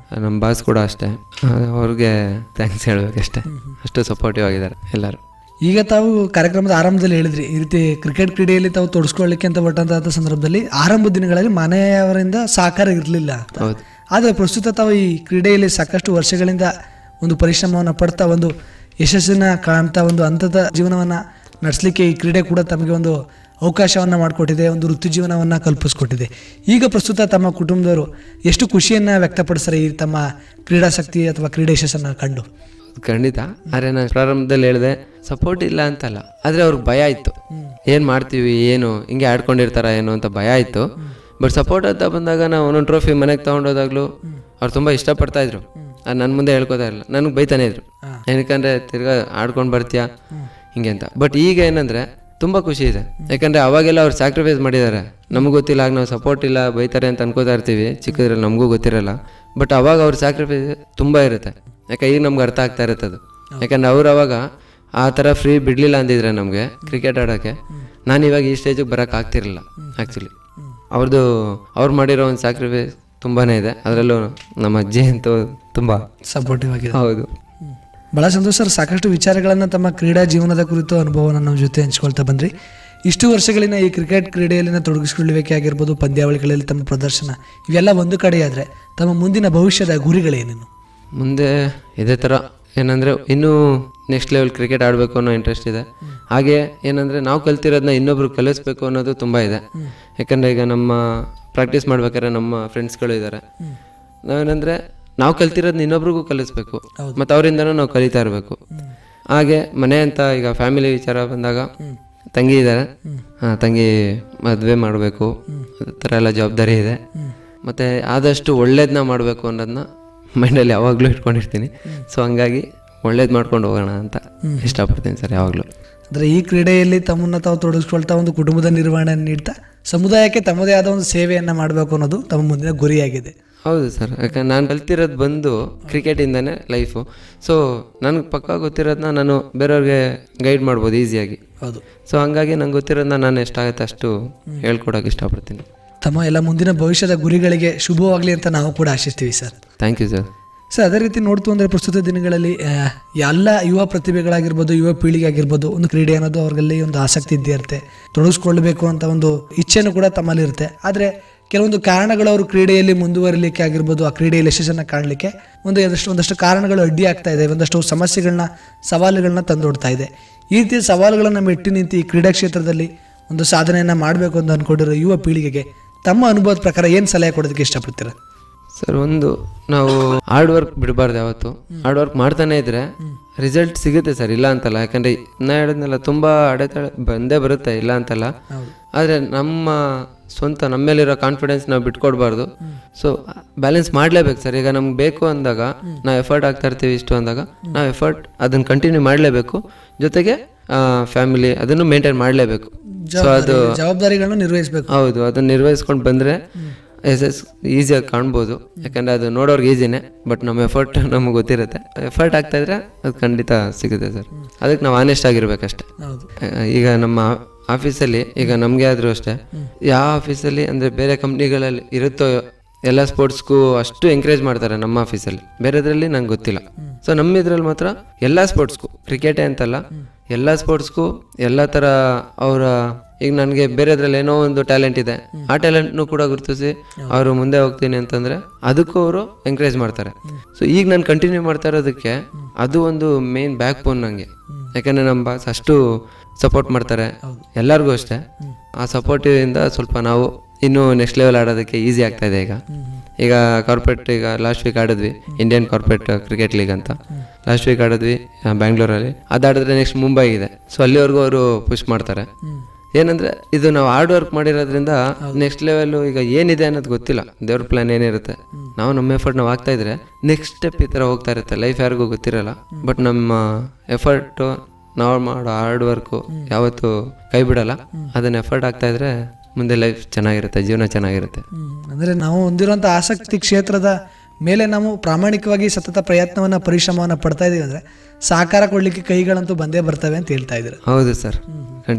ನಮ್ಮ ಬಾಸ್ ಕೂಡ ಅಷ್ಟೇ, ಅವ್ರಿಗೆ ಥ್ಯಾಂಕ್ಸ್ ಹೇಳ್ಬೇಕಷ್ಟೇ, ಅಷ್ಟು ಸಪೋರ್ಟಿವ್ ಆಗಿದ್ದಾರೆ ಎಲ್ಲರೂ. ಈಗ ತಾವು ಕಾರ್ಯಕ್ರಮದ ಆರಂಭದಲ್ಲಿ ಹೇಳಿದ್ರಿ ಈ ರೀತಿ ಕ್ರಿಕೆಟ್ ಕ್ರೀಡೆಯಲ್ಲಿ ತಾವು ತೊಡಸ್ಕೊಳ್ಳಿಕ್ಕೆ ಅಂತ ಹೊಟ್ಟಂತ ಸಂದರ್ಭದಲ್ಲಿ ಆರಂಭ ದಿನಗಳಲ್ಲಿ ಮನೆಯವರಿಂದ ಸಹಕಾರ ಇರಲಿಲ್ಲ. ಹೌದು. ಆದರೆ ಪ್ರಸ್ತುತ ತಾವು ಈ ಕ್ರೀಡೆಯಲ್ಲಿ ಸಾಕಷ್ಟು ವರ್ಷಗಳಿಂದ ಒಂದು ಪರಿಶ್ರಮವನ್ನು ಪಡ್ತಾ ಒಂದು ಯಶಸ್ಸನ್ನ ಕಾಣ್ತಾ ಒಂದು ಹಂತದ ಜೀವನವನ್ನು ನಡೆಸಲಿಕ್ಕೆ ಈ ಕ್ರೀಡೆ ಕೂಡ ತಮಗೆ ಒಂದು ಅವಕಾಶವನ್ನು ಮಾಡಿಕೊಟ್ಟಿದೆ, ಒಂದು ವೃತ್ತಿ ಜೀವನವನ್ನು ಕಲ್ಪಿಸ್ಕೊಟ್ಟಿದೆ. ಈಗ ಪ್ರಸ್ತುತ ತಮ್ಮ ಕುಟುಂಬದವರು ಎಷ್ಟು ಖುಷಿಯನ್ನು ವ್ಯಕ್ತಪಡಿಸ್ತಾರೆ ಈ ತಮ್ಮ ಕ್ರೀಡಾಸಕ್ತಿ ಅಥವಾ ಕ್ರೀಡೆ ಯಶಸ್ಸನ್ನು ಕಂಡು? ಖಂಡಿತ. ಆದರೆ ನಾನು ಪ್ರಾರಂಭದಲ್ಲಿ ಹೇಳಿದೆ ಸಪೋರ್ಟ್ ಇಲ್ಲ ಅಂತಲ್ಲ, ಆದರೆ ಅವ್ರಿಗೆ ಭಯ ಇತ್ತು, ಏನು ಮಾಡ್ತೀವಿ ಏನು ಹಿಂಗೆ ಆಡ್ಕೊಂಡಿರ್ತಾರ ಏನು ಅಂತ ಭಯ ಇತ್ತು. ಬಟ್ ಸಪೋರ್ಟ್ ಅಂತ ಬಂದಾಗ ನಾವು ಒಂದೊಂದು ಟ್ರೋಫಿ ಮನೆಗೆ ತೊಗೊಂಡೋದಾಗ್ಲೂ ಅವ್ರು ತುಂಬ ಇಷ್ಟಪಡ್ತಾ ಇದ್ರು. ಅದು ನನ್ನ ಮುಂದೆ ಹೇಳ್ಕೊತಾ ಇರಲಿಲ್ಲ, ನನಗೆ ಬೈತಾನೆ ಇದ್ರು, ಏನಕ್ಕಂದ್ರೆ ತಿರ್ಗಾ ಆಡ್ಕೊಂಡು ಬರ್ತೀಯಾ ಹಿಂಗೆ ಅಂತ. ಬಟ್ ಈಗ ಏನಂದರೆ ತುಂಬ ಖುಷಿ ಇದೆ, ಯಾಕಂದರೆ ಅವಾಗೆಲ್ಲ ಅವ್ರು ಸ್ಯಾಕ್ರಿಫೈಸ್ ಮಾಡಿದ್ದಾರೆ, ನಮಗೂ ಗೊತ್ತಿಲ್ಲ, ಆಗ ನಾವು ಸಪೋರ್ಟ್ ಇಲ್ಲ ಬೈತಾರೆ ಅಂತ ಅನ್ಕೋತಾ ಇರ್ತೀವಿ ಚಿಕ್ಕದ್ರಲ್ಲಿ, ನಮಗೂ ಗೊತ್ತಿರಲ್ಲ. ಬಟ್ ಅವಾಗ ಅವ್ರ ಸ್ಯಾಕ್ರಿಫೈಸ್ ತುಂಬ ಇರುತ್ತೆ, ಯಾಕೆ ಈಗ ನಮ್ಗೆ ಅರ್ಥ ಆಗ್ತಾ ಇರುತ್ತೆ ಅದು. ಯಾಕಂದ್ರೆ ಅವ್ರು ಅವಾಗ ಆ ಥರ ಫ್ರೀ ಬಿಡಲಿಲ್ಲ ಅಂದಿದ್ರೆ ನಮಗೆ ಕ್ರಿಕೆಟ್ ಆಡೋಕ್ಕೆ, ನಾನು ಇವಾಗ ಈ ಸ್ಟೇಜಿಗೆ ಬರೋಕ್ಕೆ ಆಗ್ತಿರಲಿಲ್ಲ ಆ್ಯಕ್ಚುಲಿ. ಅವ್ರದ್ದು ಅವ್ರು ಮಾಡಿರೋ ಒಂದು ಸ್ಯಾಕ್ರಿಫೈಸ್ ತುಂಬಾ ಇದೆ, ಅದರಲ್ಲೂ ನಮ್ಮ ಅಜ್ಜಿ ಅಂತೂ ತುಂಬ ಸಪೋರ್ಟಿವ್ ಆಗಿದೆ. ಹೌದು, ಭಾಳ ಸಂತೋಷ ಸರ್. ಸಾಕಷ್ಟು ವಿಚಾರಗಳನ್ನು ತಮ್ಮ ಕ್ರೀಡಾ ಜೀವನದ ಕುರಿತು ಅನುಭವವನ್ನು ನಮ್ಮ ಜೊತೆ ಹಂಚ್ಕೊಳ್ತಾ ಬಂದ್ರಿ. ಇಷ್ಟು ವರ್ಷಗಳಿಂದ ಈ ಕ್ರಿಕೆಟ್ ಕ್ರೀಡೆಯಲ್ಲಿನ ತೊಡಗಿಸಿಕೊಳ್ಳುವಿಕೆ ಆಗಿರ್ಬೋದು, ಪಂದ್ಯಾವಳಿಗಳಲ್ಲಿ ತಮ್ಮ ಪ್ರದರ್ಶನ, ಇವೆಲ್ಲ ಒಂದು ಕಡೆಯಾದರೆ ತಮ್ಮ ಮುಂದಿನ ಭವಿಷ್ಯದ ಗುರಿಗಳೇನೇನು? ಮುಂದೆ ಇದೇ ಥರ ಏನಂದರೆ ಇನ್ನೂ ನೆಕ್ಸ್ಟ್ ಲೆವೆಲ್ ಕ್ರಿಕೆಟ್ ಆಡಬೇಕು ಅನ್ನೋ ಇಂಟ್ರೆಸ್ಟ್ ಇದೆ. ಹಾಗೆ ಏನಂದರೆ ನಾವು ಕಲ್ತಿರೋದನ್ನ ಇನ್ನೊಬ್ರು ಕಲಿಸ್ಬೇಕು ಅನ್ನೋದು ತುಂಬ ಇದೆ. ಯಾಕಂದರೆ ಈಗ ನಮ್ಮ ಪ್ರಾಕ್ಟೀಸ್ ಮಾಡ್ಬೇಕಾದ್ರೆ ನಮ್ಮ ಫ್ರೆಂಡ್ಸ್ಗಳು ಇದ್ದಾರೆ, ನಾವೇನಂದರೆ ನಾವು ಕಲ್ತಿರೋದನ್ನ ಇನ್ನೊಬ್ರಿಗೂ ಕಲಿಸ್ಬೇಕು, ಮತ್ತು ಅವರಿಂದನೂ ನಾವು ಕಲಿತಾ ಇರಬೇಕು. ಹಾಗೆ ಮನೆ ಅಂತ ಈಗ ಫ್ಯಾಮಿಲಿ ವಿಚಾರ ಬಂದಾಗ ತಂಗಿ ಇದ್ದಾರೆ, ಹಾಂ ತಂಗಿ ಮದುವೆ ಮಾಡಬೇಕು, ಆ ಥರ ಎಲ್ಲ ಜವಾಬ್ದಾರಿ ಇದೆ. ಮತ್ತು ಆದಷ್ಟು ಒಳ್ಳೇದನ್ನ ಮಾಡಬೇಕು ಅನ್ನೋದನ್ನ ಮೈಂಡಲ್ಲಿ ಯಾವಾಗಲೂ ಇಟ್ಕೊಂಡಿರ್ತೀನಿ. ಸೊ ಹಂಗಾಗಿ ಒಳ್ಳೇದು ಮಾಡ್ಕೊಂಡು ಹೋಗೋಣ ಅಂತ ಇಷ್ಟಪಡ್ತೀನಿ ಸರ್ ಯಾವಾಗಲೂ. ಅಂದರೆ ಈ ಕ್ರೀಡೆಯಲ್ಲಿ ತಮ್ಮನ್ನು ತಾವು ತೊಡಗಿಸ್ಕೊಳ್ತಾ ಒಂದು ಕುಟುಂಬದ ನಿರ್ವಹಣೆ ನೀಡ್ತಾ ಸಮುದಾಯಕ್ಕೆ ತಮ್ಮದೇ ಆದ ಒಂದು ಸೇವೆಯನ್ನು ಮಾಡಬೇಕು ಅನ್ನೋದು ತಮ್ಮ ಮುಂದಿನ ಗುರಿಯಾಗಿದೆ. ಹೌದು ಸರ್, ಯಾಕಂದ್ರೆ ನಾನು ಕಲ್ತಿರೋದು ಬಂದು ಕ್ರಿಕೆಟಿಂದನೇ ಲೈಫು. ಸೊ ನನಗೆ ಪಕ್ಕ ಗೊತ್ತಿರೋದನ್ನ ನಾನು ಬೇರೆಯವ್ರಿಗೆ ಗೈಡ್ ಮಾಡ್ಬೋದು ಈಸಿಯಾಗಿ. ಹೌದು. ಸೊ ಹಂಗಾಗಿ ನಂಗೆ ಗೊತ್ತಿರೋದನ್ನ ನಾನು ಎಷ್ಟಾಗುತ್ತೆ ಅಷ್ಟು ಹೇಳ್ಕೊಡೋಕೆ ಇಷ್ಟಪಡ್ತೀನಿ. ತಮ್ಮ ಎಲ್ಲ ಮುಂದಿನ ಭವಿಷ್ಯದ ಗುರಿಗಳಿಗೆ ಶುಭವಾಗಲಿ ಅಂತ ನಾವು ಕೂಡ ಆಶಿಸ್ತೀವಿ sir. Thank you sir. Sir, ಅದೇ ರೀತಿ ನೋಡ್ತು ಅಂದರೆ ಪ್ರಸ್ತುತ ದಿನಗಳಲ್ಲಿ ಎಲ್ಲ ಯುವ ಪ್ರತಿಭೆಗಳಾಗಿರ್ಬೋದು, ಯುವ ಪೀಳಿಗೆ ಆಗಿರ್ಬೋದು, ಒಂದು ಕ್ರೀಡೆ ಅನ್ನೋದು ಅವ್ರಲ್ಲಿ ಒಂದು ಆಸಕ್ತಿ ಇದ್ದೇ ಇರುತ್ತೆ, ತೊಡಗಿಸ್ಕೊಳ್ಬೇಕು ಅಂತ ಒಂದು ಇಚ್ಛೆನೂ ಕೂಡ ತಮ್ಮಲ್ಲಿ ಇರುತ್ತೆ. ಆದರೆ ಕೆಲವೊಂದು ಕಾರಣಗಳು ಅವರು ಕ್ರೀಡೆಯಲ್ಲಿ ಮುಂದುವರಿಲಿಕ್ಕೆ ಆಗಿರ್ಬೋದು, ಆ ಕ್ರೀಡೆಯಲ್ಲಿ ಯಶಸ್ಸನ್ನು ಕಾಣಲಿಕ್ಕೆ ಒಂದು ಒಂದಷ್ಟು ಒಂದಷ್ಟು ಕಾರಣಗಳು ಅಡ್ಡಿ ಆಗ್ತಾ ಇದೆ, ಒಂದಷ್ಟು ಸಮಸ್ಯೆಗಳನ್ನ ಸವಾಲುಗಳನ್ನ ತಂದೊಡ್ತಾ ಇದೆ. ಈ ರೀತಿಯ ಸವಾಲುಗಳನ್ನು ಮೆಟ್ಟಿ ನಿಂತು ಈ ಕ್ರೀಡಾ ಕ್ಷೇತ್ರದಲ್ಲಿ ಒಂದು ಸಾಧನೆಯನ್ನು ಮಾಡಬೇಕು ಅಂತ ಅಂದ್ಕೊಂಡಿರೋ ಯುವ ಪೀಳಿಗೆಗೆ ತಮ್ಮ ಅನುಭವದ ಪ್ರಕಾರ ಏನು ಸಲಹೆ ಕೊಡೋದಕ್ಕೆ ಇಷ್ಟಪಡ್ತೀರಾ? ಸರ್, ಒಂದು ನಾವು ಹಾರ್ಡ್ ವರ್ಕ್ ಬಿಡಬಾರ್ದು. ಯಾವತ್ತು ಹಾರ್ಡ್ ವರ್ಕ್ ಮಾಡ್ತಾನೆ ಇದ್ರೆ ರಿಸಲ್ಟ್ ಸಿಗುತ್ತೆ ಸರ್, ಇಲ್ಲ ಅಂತಲ್ಲ. ಯಾಕಂದರೆ ನಾ ಹೇಳಿದ್ನಲ್ಲ ತುಂಬ ಅಡೆತಡೆ ಬಂದೇ ಬರುತ್ತೆ, ಇಲ್ಲ ಅಂತಲ್ಲ. ಆದರೆ ನಮ್ಮ ಸ್ವಂತ ನಮ್ಮ ಮೇಲಿರೋ ಕಾನ್ಫಿಡೆನ್ಸ್ ನಾವು ಬಿಟ್ಕೊಡ್ಬಾರ್ದು. ಸೊ ಬ್ಯಾಲೆನ್ಸ್ ಮಾಡಲೇಬೇಕು ಸರ್. ಈಗ ನಮ್ಗೆ ಬೇಕು ಅಂದಾಗ ನಾವು ಎಫರ್ಟ್ ಆಗ್ತಾ ಇರ್ತೀವಿ, ಇಷ್ಟು ಅಂದಾಗ ನಾವು ಎಫರ್ಟ್ ಅದನ್ನು ಕಂಟಿನ್ಯೂ ಮಾಡಲೇಬೇಕು. ಜೊತೆಗೆ ಫ್ಯಾಮಿಲಿ ಅದನ್ನು ಮೇಂಟೈನ್ ಮಾಡಲೇಬೇಕು. ಸೊ ಅದು ಜವಾಬ್ದಾರಿಗಳನ್ನು ನಿರ್ವಹಿಸಬೇಕು. ಹೌದು, ಅದನ್ನು ನಿರ್ವಹಿಸ್ಕೊಂಡು ಬಂದರೆ ಎಸ್ ಎಸ್ ಈಸಿಯಾಗಿ ಕಾಣ್ಬೋದು. ಯಾಕಂದರೆ ಅದು ನೋಡೋರ್ಗೆ ಈಸಿನೇ, ಬಟ್ ನಮ್ಮ ಎಫರ್ಟ್ ನಮಗೆ ಗೊತ್ತಿರುತ್ತೆ. ಎಫರ್ಟ್ ಆಗ್ತಾಯಿದ್ರೆ ಅದು ಖಂಡಿತ ಸಿಗುತ್ತೆ ಸರ್. ಅದಕ್ಕೆ ನಾವು ಆನೆಸ್ಟ್ ಆಗಿರ್ಬೇಕಷ್ಟೆ. ಈಗ ನಮ್ಮ ಆಫೀಸಲ್ಲಿ ಈಗ ನಮಗೆ ಆದರೂ ಅಷ್ಟೇ, ಯಾವ ಆಫೀಸಲ್ಲಿ ಅಂದರೆ ಬೇರೆ ಕಂಪ್ನಿಗಳಲ್ಲಿ ಇರುತ್ತೋ ಎಲ್ಲ ಸ್ಪೋರ್ಟ್ಸ್ಗೂ ಅಷ್ಟು ಎಂಕರೇಜ್ ಮಾಡ್ತಾರೆ ನಮ್ಮ ಆಫೀಸಲ್ಲಿ, ಬೇರೆದ್ರಲ್ಲಿ ನಂಗೆ ಗೊತ್ತಿಲ್ಲ. ಸೊ ನಮ್ಮ ಇದ್ರಲ್ಲಿ ಮಾತ್ರ ಎಲ್ಲ ಸ್ಪೋರ್ಟ್ಸ್ಗೂ, ಕ್ರಿಕೆಟೇ ಅಂತಲ್ಲ, ಎಲ್ಲ ಸ್ಪೋರ್ಟ್ಸ್ಗೂ ಎಲ್ಲ ಥರ ಅವರ ಈಗ ನನಗೆ ಬೇರೆದ್ರಲ್ಲಿ ಏನೋ ಒಂದು ಟ್ಯಾಲೆಂಟ್ ಇದೆ, ಆ ಟ್ಯಾಲೆಂಟ್ನು ಕೂಡ ಗುರುತಿಸಿ ಅವರು ಮುಂದೆ ಹೋಗ್ತೀನಿ ಅಂತಂದರೆ ಅದಕ್ಕೂ ಅವರು ಎಂಕರೇಜ್ ಮಾಡ್ತಾರೆ. ಸೊ ಈಗ ನಾನು ಕಂಟಿನ್ಯೂ ಮಾಡ್ತಾ ಇರೋದಕ್ಕೆ ಅದು ಒಂದು ಮೇನ್ ಬ್ಯಾಕ್ ಬೋನ್ ನನಗೆ. ಯಾಕಂದರೆ ನಮ್ಮ ಬಾಸ್ ಅಷ್ಟು ಸಪೋರ್ಟ್ ಮಾಡ್ತಾರೆ ಎಲ್ಲರಿಗೂ ಅಷ್ಟೇ. ಆ ಸಪೋರ್ಟಿವಿಂದ ಸ್ವಲ್ಪ ನಾವು ಇನ್ನೂ ನೆಕ್ಸ್ಟ್ ಲೆವೆಲ್ ಆಡೋದಕ್ಕೆ ಈಸಿ ಆಗ್ತಾ ಇದೆ. ಈಗ ಈಗ ಕಾರ್ಪೊರೇಟ್ ಈಗ ಲಾಸ್ಟ್ ವೀಕ್ ಆಡಿದ್ವಿ, ಇಂಡಿಯನ್ ಕಾರ್ಪೊರೇಟ್ ಕ್ರಿಕೆಟ್ ಲೀಗ್ ಅಂತ ಲಾಸ್ಟ್ ವೀಕ್ ಆಡಿದ್ವಿ ಬ್ಯಾಂಗ್ಳೂರಲ್ಲಿ. ಅದಾಡಿದ್ರೆ ನೆಕ್ಸ್ಟ್ ಮುಂಬೈ ಇದೆ. ಸೊ ಅಲ್ಲಿವರೆಗೂ ಅವರು ಪುಷ್ ಮಾಡ್ತಾರೆ. ಏನಂದರೆ ಇದು ನಾವು ಹಾರ್ಡ್ ವರ್ಕ್ ಮಾಡಿರೋದ್ರಿಂದ ನೆಕ್ಸ್ಟ್ ಲೆವೆಲ್ಲು ಈಗ ಏನಿದೆ ಅನ್ನೋದು ಗೊತ್ತಿಲ್ಲ, ದೇವ್ರ ಪ್ಲಾನ್ ಏನಿರುತ್ತೆ. ನಾವು ನಮ್ಮ ಎಫರ್ಟ್ ನಾವು ಆಗ್ತಾ ಇದ್ರೆ ನೆಕ್ಸ್ಟ್ ಸ್ಟೆಪ್ ಈ ಥರ ಹೋಗ್ತಾ ಇರುತ್ತೆ. ಲೈಫ್ ಯಾರಿಗೂ ಗೊತ್ತಿರಲ್ಲ, ಬಟ್ ನಮ್ಮ ಎಫರ್ಟು ನಾವು ಮಾಡೋ ಹಾರ್ಡ್ ವರ್ಕು ಯಾವತ್ತೂ ಕೈ ಬಿಡಲ್ಲ. ಅದನ್ನ ಎಫರ್ಟ್ ಆಗ್ತಾ ಇದ್ರೆ ಮುಂದೆ ಲೈಫ್ ಚೆನ್ನಾಗಿರುತ್ತೆ, ಜೀವನ ಚೆನ್ನಾಗಿರುತ್ತೆ. ಅಂದರೆ ನಾವು ಹೊಂದಿರುವಂಥ ಆಸಕ್ತಿ ಕ್ಷೇತ್ರದ ಮೇಲೆ ನಾವು ಪ್ರಾಮಾಣಿಕವಾಗಿ ಸತತ ಪ್ರಯತ್ನವನ್ನು ಪರಿಶ್ರಮವನ್ನು ಪಡ್ತಾ ಇದೀವಿ ಅಂದರೆ ಸಾಕಾರ ಕೊಡಲಿಕ್ಕೆ ಕೈಗಳಂತೂ ಬಂದೇ ಬರ್ತವೆ ಅಂತ ಹೇಳ್ತಾ ಇದ್ದಾರೆ. ಹೌದು ಸರ್, ಖಂಡಿತ.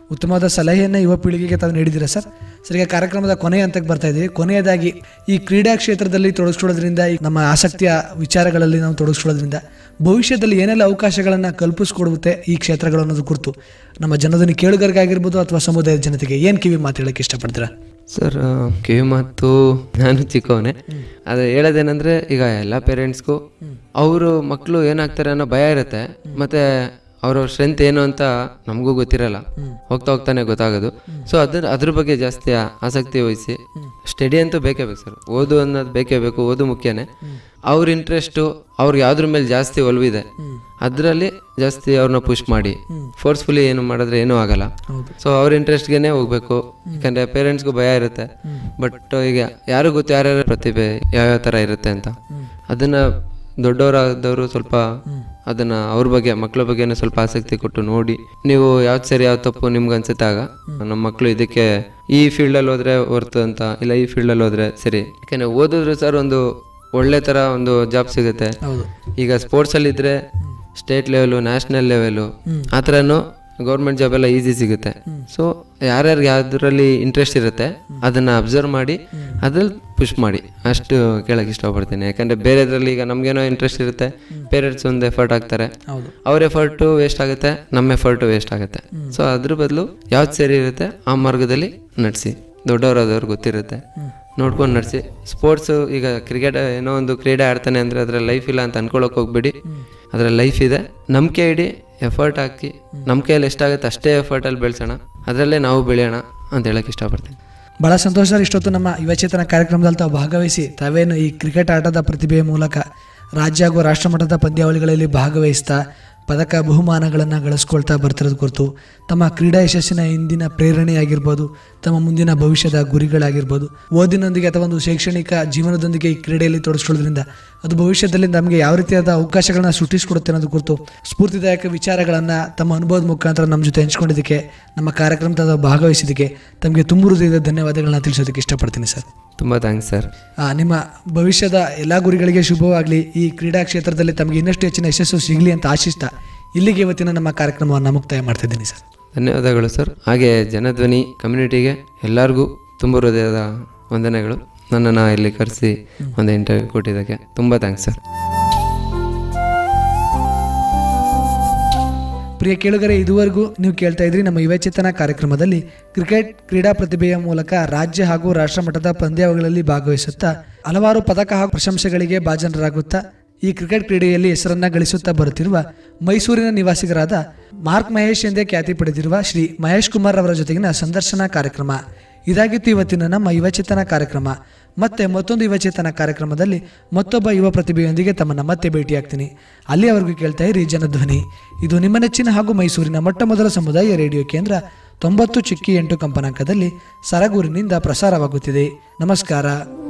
ಉತ್ತಮವಾದ ಸಲಹೆಯನ್ನು ಯುವ ಪೀಳಿಗೆಗೆ ತಾವು ನೀಡಿದ್ದೀರಾ ಸರ್. ಸರ್, ಈಗ ಕಾರ್ಯಕ್ರಮದ ಕೊನೆಯ ಹಂತಕ್ಕೆ ಬರ್ತಾ ಇದ್ದೀವಿ. ಕೊನೆಯದಾಗಿ ಈ ಕ್ರೀಡಾ ಕ್ಷೇತ್ರದಲ್ಲಿ ತೊಡಗಿಸ್ಕೊಳ್ಳೋದ್ರಿಂದ, ಈ ನಮ್ಮ ಆಸಕ್ತಿಯ ವಿಚಾರಗಳಲ್ಲಿ ನಾವು ತೊಡಗಿಸ್ಕೊಳ್ಳೋದ್ರಿಂದ ಭವಿಷ್ಯದಲ್ಲಿ ಏನೆಲ್ಲ ಅವಕಾಶಗಳನ್ನು ಕಲ್ಪಿಸ್ಕೊಡುತ್ತೆ ಈ ಕ್ಷೇತ್ರಗಳು ಅನ್ನೋದು ಕುರಿತು ನಮ್ಮ ಜನಧ್ವನಿ ಕೇಳುಗರಿಗಾಗಿರ್ಬೋದು ಅಥವಾ ಸಮುದಾಯದ ಜನತೆಗೆ ಏನು ಕಿವಿ ಮಾತು ಹೇಳಕ್ಕೆ ಇಷ್ಟಪಡ್ತೀರಾ? ಸರ್, ಕಿವಿ ಮಾತು, ನಾನು ಚಿಕ್ಕವನೇ, ಅದು ಹೇಳೋದೇನೆಂದರೆ ಈಗ ಎಲ್ಲ ಪೇರೆಂಟ್ಸ್ಗೂ ಅವರು ಮಕ್ಕಳು ಏನಾಗ್ತಾರೆ ಅನ್ನೋ ಭಯ ಇರುತ್ತೆ. ಮತ್ತು ಅವ್ರ ಸ್ಟ್ರೆಂತ್ ಏನು ಅಂತ ನಮಗೂ ಗೊತ್ತಿರಲ್ಲ, ಹೋಗ್ತಾ ಹೋಗ್ತಾನೆ ಗೊತ್ತಾಗೋದು. ಸೊ ಅದ್ರ ಅದ್ರ ಬಗ್ಗೆ ಜಾಸ್ತಿ ಆಸಕ್ತಿ ವಹಿಸಿ, ಸ್ಟಡಿ ಅಂತೂ ಬೇಕೇ ಬೇಕು ಸರ್, ಓದು ಅನ್ನೋದು ಬೇಕೇ ಬೇಕು, ಓದು ಮುಖ್ಯನೇ. ಅವ್ರ ಇಂಟ್ರೆಸ್ಟು ಅವ್ರಿಗೆ ಯಾವ್ದ್ರ ಮೇಲೆ ಜಾಸ್ತಿ ಒಲವಿದೆ ಅದರಲ್ಲಿ ಜಾಸ್ತಿ ಅವ್ರನ್ನ ಪುಷ್ ಮಾಡಿ, ಫೋರ್ಸ್ಫುಲಿ ಏನು ಮಾಡಿದ್ರೆ ಏನೂ ಆಗಲ್ಲ. ಸೊ ಅವ್ರ ಇಂಟ್ರೆಸ್ಟ್ಗೆ ಹೋಗ್ಬೇಕು. ಯಾಕಂದರೆ ಪೇರೆಂಟ್ಸ್ಗೂ ಭಯ ಇರುತ್ತೆ, ಬಟ್ ಈಗ ಯಾರು ಗೊತ್ತು ಯಾರ್ಯಾರ ಪ್ರತಿಭೆ ಯಾವ್ಯಾವ ಥರ ಇರುತ್ತೆ ಅಂತ. ಅದನ್ನು ದೊಡ್ಡವರಾದವರು ಸ್ವಲ್ಪ ಅದನ್ನ ಅವ್ರ ಬಗ್ಗೆ, ಮಕ್ಕಳ ಬಗ್ಗೆನೂ ಸ್ವಲ್ಪ ಆಸಕ್ತಿ ಕೊಟ್ಟು ನೋಡಿ, ನೀವು ಯಾವ್ದು ಸರಿ ಯಾವ್ದು ತಪ್ಪು ನಿಮ್ಗೆ ಅನ್ಸುತ್ತಾಗ ನಮ್ಮ ಮಕ್ಕಳು ಇದಕ್ಕೆ ಈ ಫೀಲ್ಡಲ್ಲಿ ಹೋದ್ರೆ ಹೊರ್ತು ಅಂತ ಇಲ್ಲ, ಈ ಫೀಲ್ಡಲ್ಲಿ ಹೋದ್ರೆ ಸರಿ. ಯಾಕಂದ್ರೆ ಓದಿದ್ರು ಸರ್ ಒಂದು ಒಳ್ಳೆ ಥರ ಒಂದು ಜಾಬ್ ಸಿಗುತ್ತೆ. ಈಗ ಸ್ಪೋರ್ಟ್ಸಲ್ಲಿ ಇದ್ರೆ ಸ್ಟೇಟ್ ಲೆವೆಲು, ನ್ಯಾಷನಲ್ ಲೆವೆಲು ಆ ಥರನೂ ಗೌರ್ಮೆಂಟ್ ಜಾಬ್ ಎಲ್ಲ ಈಸಿ ಸಿಗುತ್ತೆ. ಸೊ ಯಾರ್ಯಾರಿಗೆ ಯಾವ್ದ್ರಲ್ಲಿ ಇಂಟ್ರೆಸ್ಟ್ ಇರುತ್ತೆ ಅದನ್ನ ಅಬ್ಸರ್ವ್ ಮಾಡಿ ಅದ್ರಲ್ಲಿ ಪುಷ್ ಮಾಡಿ ಅಷ್ಟು ಕೇಳಕ್ಕೆ ಇಷ್ಟಪಡ್ತೀನಿ. ಯಾಕಂದರೆ ಬೇರೆದ್ರಲ್ಲಿ ಈಗ ನಮಗೇನೋ ಇಂಟ್ರೆಸ್ಟ್ ಇರುತ್ತೆ, ಪೇರೆಂಟ್ಸ್ ಒಂದು ಎಫರ್ಟ್ ಹಾಕ್ತಾರೆ, ಅವ್ರ ಎಫರ್ಟು ವೇಸ್ಟ್ ಆಗುತ್ತೆ, ನಮ್ಮ ಎಫರ್ಟು ವೇಸ್ಟ್ ಆಗುತ್ತೆ. ಸೊ ಅದ್ರ ಬದಲು ಯಾವ್ದು ಸರಿ ಇರುತ್ತೆ ಆ ಮಾರ್ಗದಲ್ಲಿ ನಡೆಸಿ, ದೊಡ್ಡವರಾದವ್ರು ಗೊತ್ತಿರುತ್ತೆ ನೋಡ್ಕೊಂಡು ನಡೆಸಿ. ಸ್ಪೋರ್ಟ್ಸು ಈಗ ಕ್ರಿಕೆಟ್ ಏನೋ ಒಂದು ಕ್ರೀಡೆ ಆಡ್ತಾನೆ ಅಂದರೆ ಅದರ ಲೈಫ್ ಇಲ್ಲ ಅಂತ ಅನ್ಕೊಳಕ್ಕೆ ಹೋಗ್ಬೇಡಿ, ಅದರ ಲೈಫ್ ಇದೆ. ನಂಬಿಕೆ ಇಡಿ, ಎಫರ್ಟ್ ಹಾಕಿ, ನಮ್ಮ ಕೈಯಲ್ಲಿ ಎಷ್ಟಾಗುತ್ತೆ ಅಷ್ಟೇ ಎಫರ್ಟಲ್ಲಿ ಬೆಳೆಸೋಣ, ಅದರಲ್ಲೇ ನಾವು ಬೆಳೆಯೋಣ ಅಂತ ಹೇಳಕ್ಕೆ ಇಷ್ಟಪಡ್ತೀನಿ. ಭಾಳ ಸಂತೋಷ ಸರ್. ಇಷ್ಟೊತ್ತು ನಮ್ಮ ಯುವಚೇತನ ಕಾರ್ಯಕ್ರಮದಲ್ಲಿ ತಾವು ಭಾಗವಹಿಸಿ ತಾವೇನು ಈ ಕ್ರಿಕೆಟ್ ಆಟದ ಪ್ರತಿಭೆಯ ಮೂಲಕ ರಾಜ್ಯ ಹಾಗೂ ರಾಷ್ಟ್ರಮಟ್ಟದ ಪಂದ್ಯಾವಳಿಗಳಲ್ಲಿ ಭಾಗವಹಿಸ್ತಾ ಪದಕ ಬಹುಮಾನಗಳನ್ನು ಗಳಿಸ್ಕೊಳ್ತಾ ಬರ್ತಿರೋದು ಕುರಿತು, ತಮ್ಮ ಕ್ರೀಡಾ ಯಶಸ್ಸಿನ ಹಿಂದಿನ ಪ್ರೇರಣೆಯಾಗಿರ್ಬೋದು, ತಮ್ಮ ಮುಂದಿನ ಭವಿಷ್ಯದ ಗುರಿಗಳಾಗಿರ್ಬೋದು, ಓದಿನೊಂದಿಗೆ ಅಥವಾ ಒಂದು ಶೈಕ್ಷಣಿಕ ಜೀವನದೊಂದಿಗೆ ಈ ಕ್ರೀಡೆಯಲ್ಲಿ ತೊಡಗಿಸ್ಕೊಳ್ಳೋದ್ರಿಂದ ಅದು ಭವಿಷ್ಯದಲ್ಲಿ ನಮಗೆ ಯಾವ ರೀತಿಯಾದ ಅವಕಾಶಗಳನ್ನ ಸೃಷ್ಟಿಸ್ಕೊಡುತ್ತೆ ಅನ್ನೋದು ಕುರಿತು ಸ್ಫೂರ್ತಿದಾಯಕ ವಿಚಾರಗಳನ್ನು ತಮ್ಮ ಅನುಭವದ ಮುಖಾಂತರ ನಮ್ಮ ಜೊತೆ ಹಂಚ್ಕೊಂಡಿದ್ದಕ್ಕೆ, ನಮ್ಮ ಕಾರ್ಯಕ್ರಮದ ಭಾಗವಹಿಸಿದ್ದಕ್ಕೆ ತಮಗೆ ತುಂಬ ಹೃದಯದ ಧನ್ಯವಾದಗಳನ್ನ ತಿಳಿಸೋದಕ್ಕೆ ಇಷ್ಟಪಡ್ತೀನಿ ಸರ್. ತುಂಬ ಥ್ಯಾಂಕ್ಸ್ ಸರ್. ನಿಮ್ಮ ಭವಿಷ್ಯದ ಎಲ್ಲ ಗುರಿಗಳಿಗೆ ಶುಭವಾಗಲಿ. ಈ ಕ್ರೀಡಾ ಕ್ಷೇತ್ರದಲ್ಲಿ ತಮಗೆ ಇನ್ನಷ್ಟು ಹೆಚ್ಚಿನ ಯಶಸ್ಸು ಸಿಗಲಿ ಅಂತ ಆಶಿಸ್ತಾ ಇಲ್ಲಿಗೆ ಇವತ್ತಿನ ನಮ್ಮ ಕಾರ್ಯಕ್ರಮವನ್ನು ಮುಕ್ತಾಯ ಮಾಡ್ತಿದ್ದೀನಿ ಸರ್. ಧನ್ಯವಾದಗಳು ಸರ್. ಹಾಗೆ ಜನಧ್ವನಿ ಕಮ್ಯುನಿಟಿಗೆ ಎಲ್ಲರಿಗೂ ತುಂಬ ಹೃದಯದ ವಂದನೆಗಳು. ನನ್ನನ್ನು ಇಲ್ಲಿ ಕರೆಸಿ ಒಂದು ಇಂಟರ್ವ್ಯೂ ಕೊಟ್ಟಿದ್ದಕ್ಕೆ ತುಂಬ ಥ್ಯಾಂಕ್ಸ್ ಸರ್. ಪ್ರಿಯ ಕೇಳುಗರೆ, ಇದುವರೆಗೂ ನೀವು ಕೇಳ್ತಾ ಇದ್ರಿ ನಮ್ಮ ಯುವಚೇತನ ಕಾರ್ಯಕ್ರಮದಲ್ಲಿ ಕ್ರಿಕೆಟ್ ಕ್ರೀಡಾ ಪ್ರತಿಭೆಯ ಮೂಲಕ ರಾಜ್ಯ ಹಾಗೂ ರಾಷ್ಟ್ರ ಮಟ್ಟದ ಪಂದ್ಯಾವಳಿಗಳಲ್ಲಿ ಭಾಗವಹಿಸುತ್ತಾ ಹಲವಾರು ಪದಕ ಹಾಗೂ ಪ್ರಶಂಸೆಗಳಿಗೆ ಭಾಜನರಾಗುತ್ತಾ ಈ ಕ್ರಿಕೆಟ್ ಕ್ರೀಡೆಯಲ್ಲಿ ಹೆಸರನ್ನ ಗಳಿಸುತ್ತಾ ಬರುತ್ತಿರುವ ಮೈಸೂರಿನ ನಿವಾಸಿಗರಾದ ಮಾರ್ಕ್ ಮಹೇಶ್ ಎಂದೇ ಖ್ಯಾತಿ ಪಡೆದಿರುವ ಶ್ರೀ ಮಹೇಶ್ ಕುಮಾರ್ ಅವರ ಜೊತೆಗಿನ ಸಂದರ್ಶನ ಕಾರ್ಯಕ್ರಮ ಇದಾಗಿತ್ತು ಇವತ್ತಿನ ನಮ್ಮ ಯುವಚೇತನ ಕಾರ್ಯಕ್ರಮ. ಮತ್ತೆ ಮತ್ತೊಂದು ಯುವಚೇತನ ಕಾರ್ಯಕ್ರಮದಲ್ಲಿ ಮತ್ತೊಬ್ಬ ಯುವ ಪ್ರತಿಭೆಯೊಂದಿಗೆ ತಮ್ಮನ್ನು ಮತ್ತೆ ಭೇಟಿಯಾಗ್ತೀನಿ. ಅಲ್ಲಿಯವರೆಗೂ ಕೇಳ್ತಾ ಇರಿ ಜನಧ್ವನಿ. ಇದು ನಿಮ್ಮ ನೆಚ್ಚಿನ ಹಾಗೂ ಮೈಸೂರಿನ ಮೊಟ್ಟ ಮೊದಲ ಸಮುದಾಯ ರೇಡಿಯೋ ಕೇಂದ್ರ ತೊಂಬತ್ತು ಚಿಕ್ಕಿ ಎಂಟು ಕಂಪನಾಂಕದಲ್ಲಿ ಸರಗೂರಿನಿಂದ ಪ್ರಸಾರವಾಗುತ್ತಿದೆ. ನಮಸ್ಕಾರ.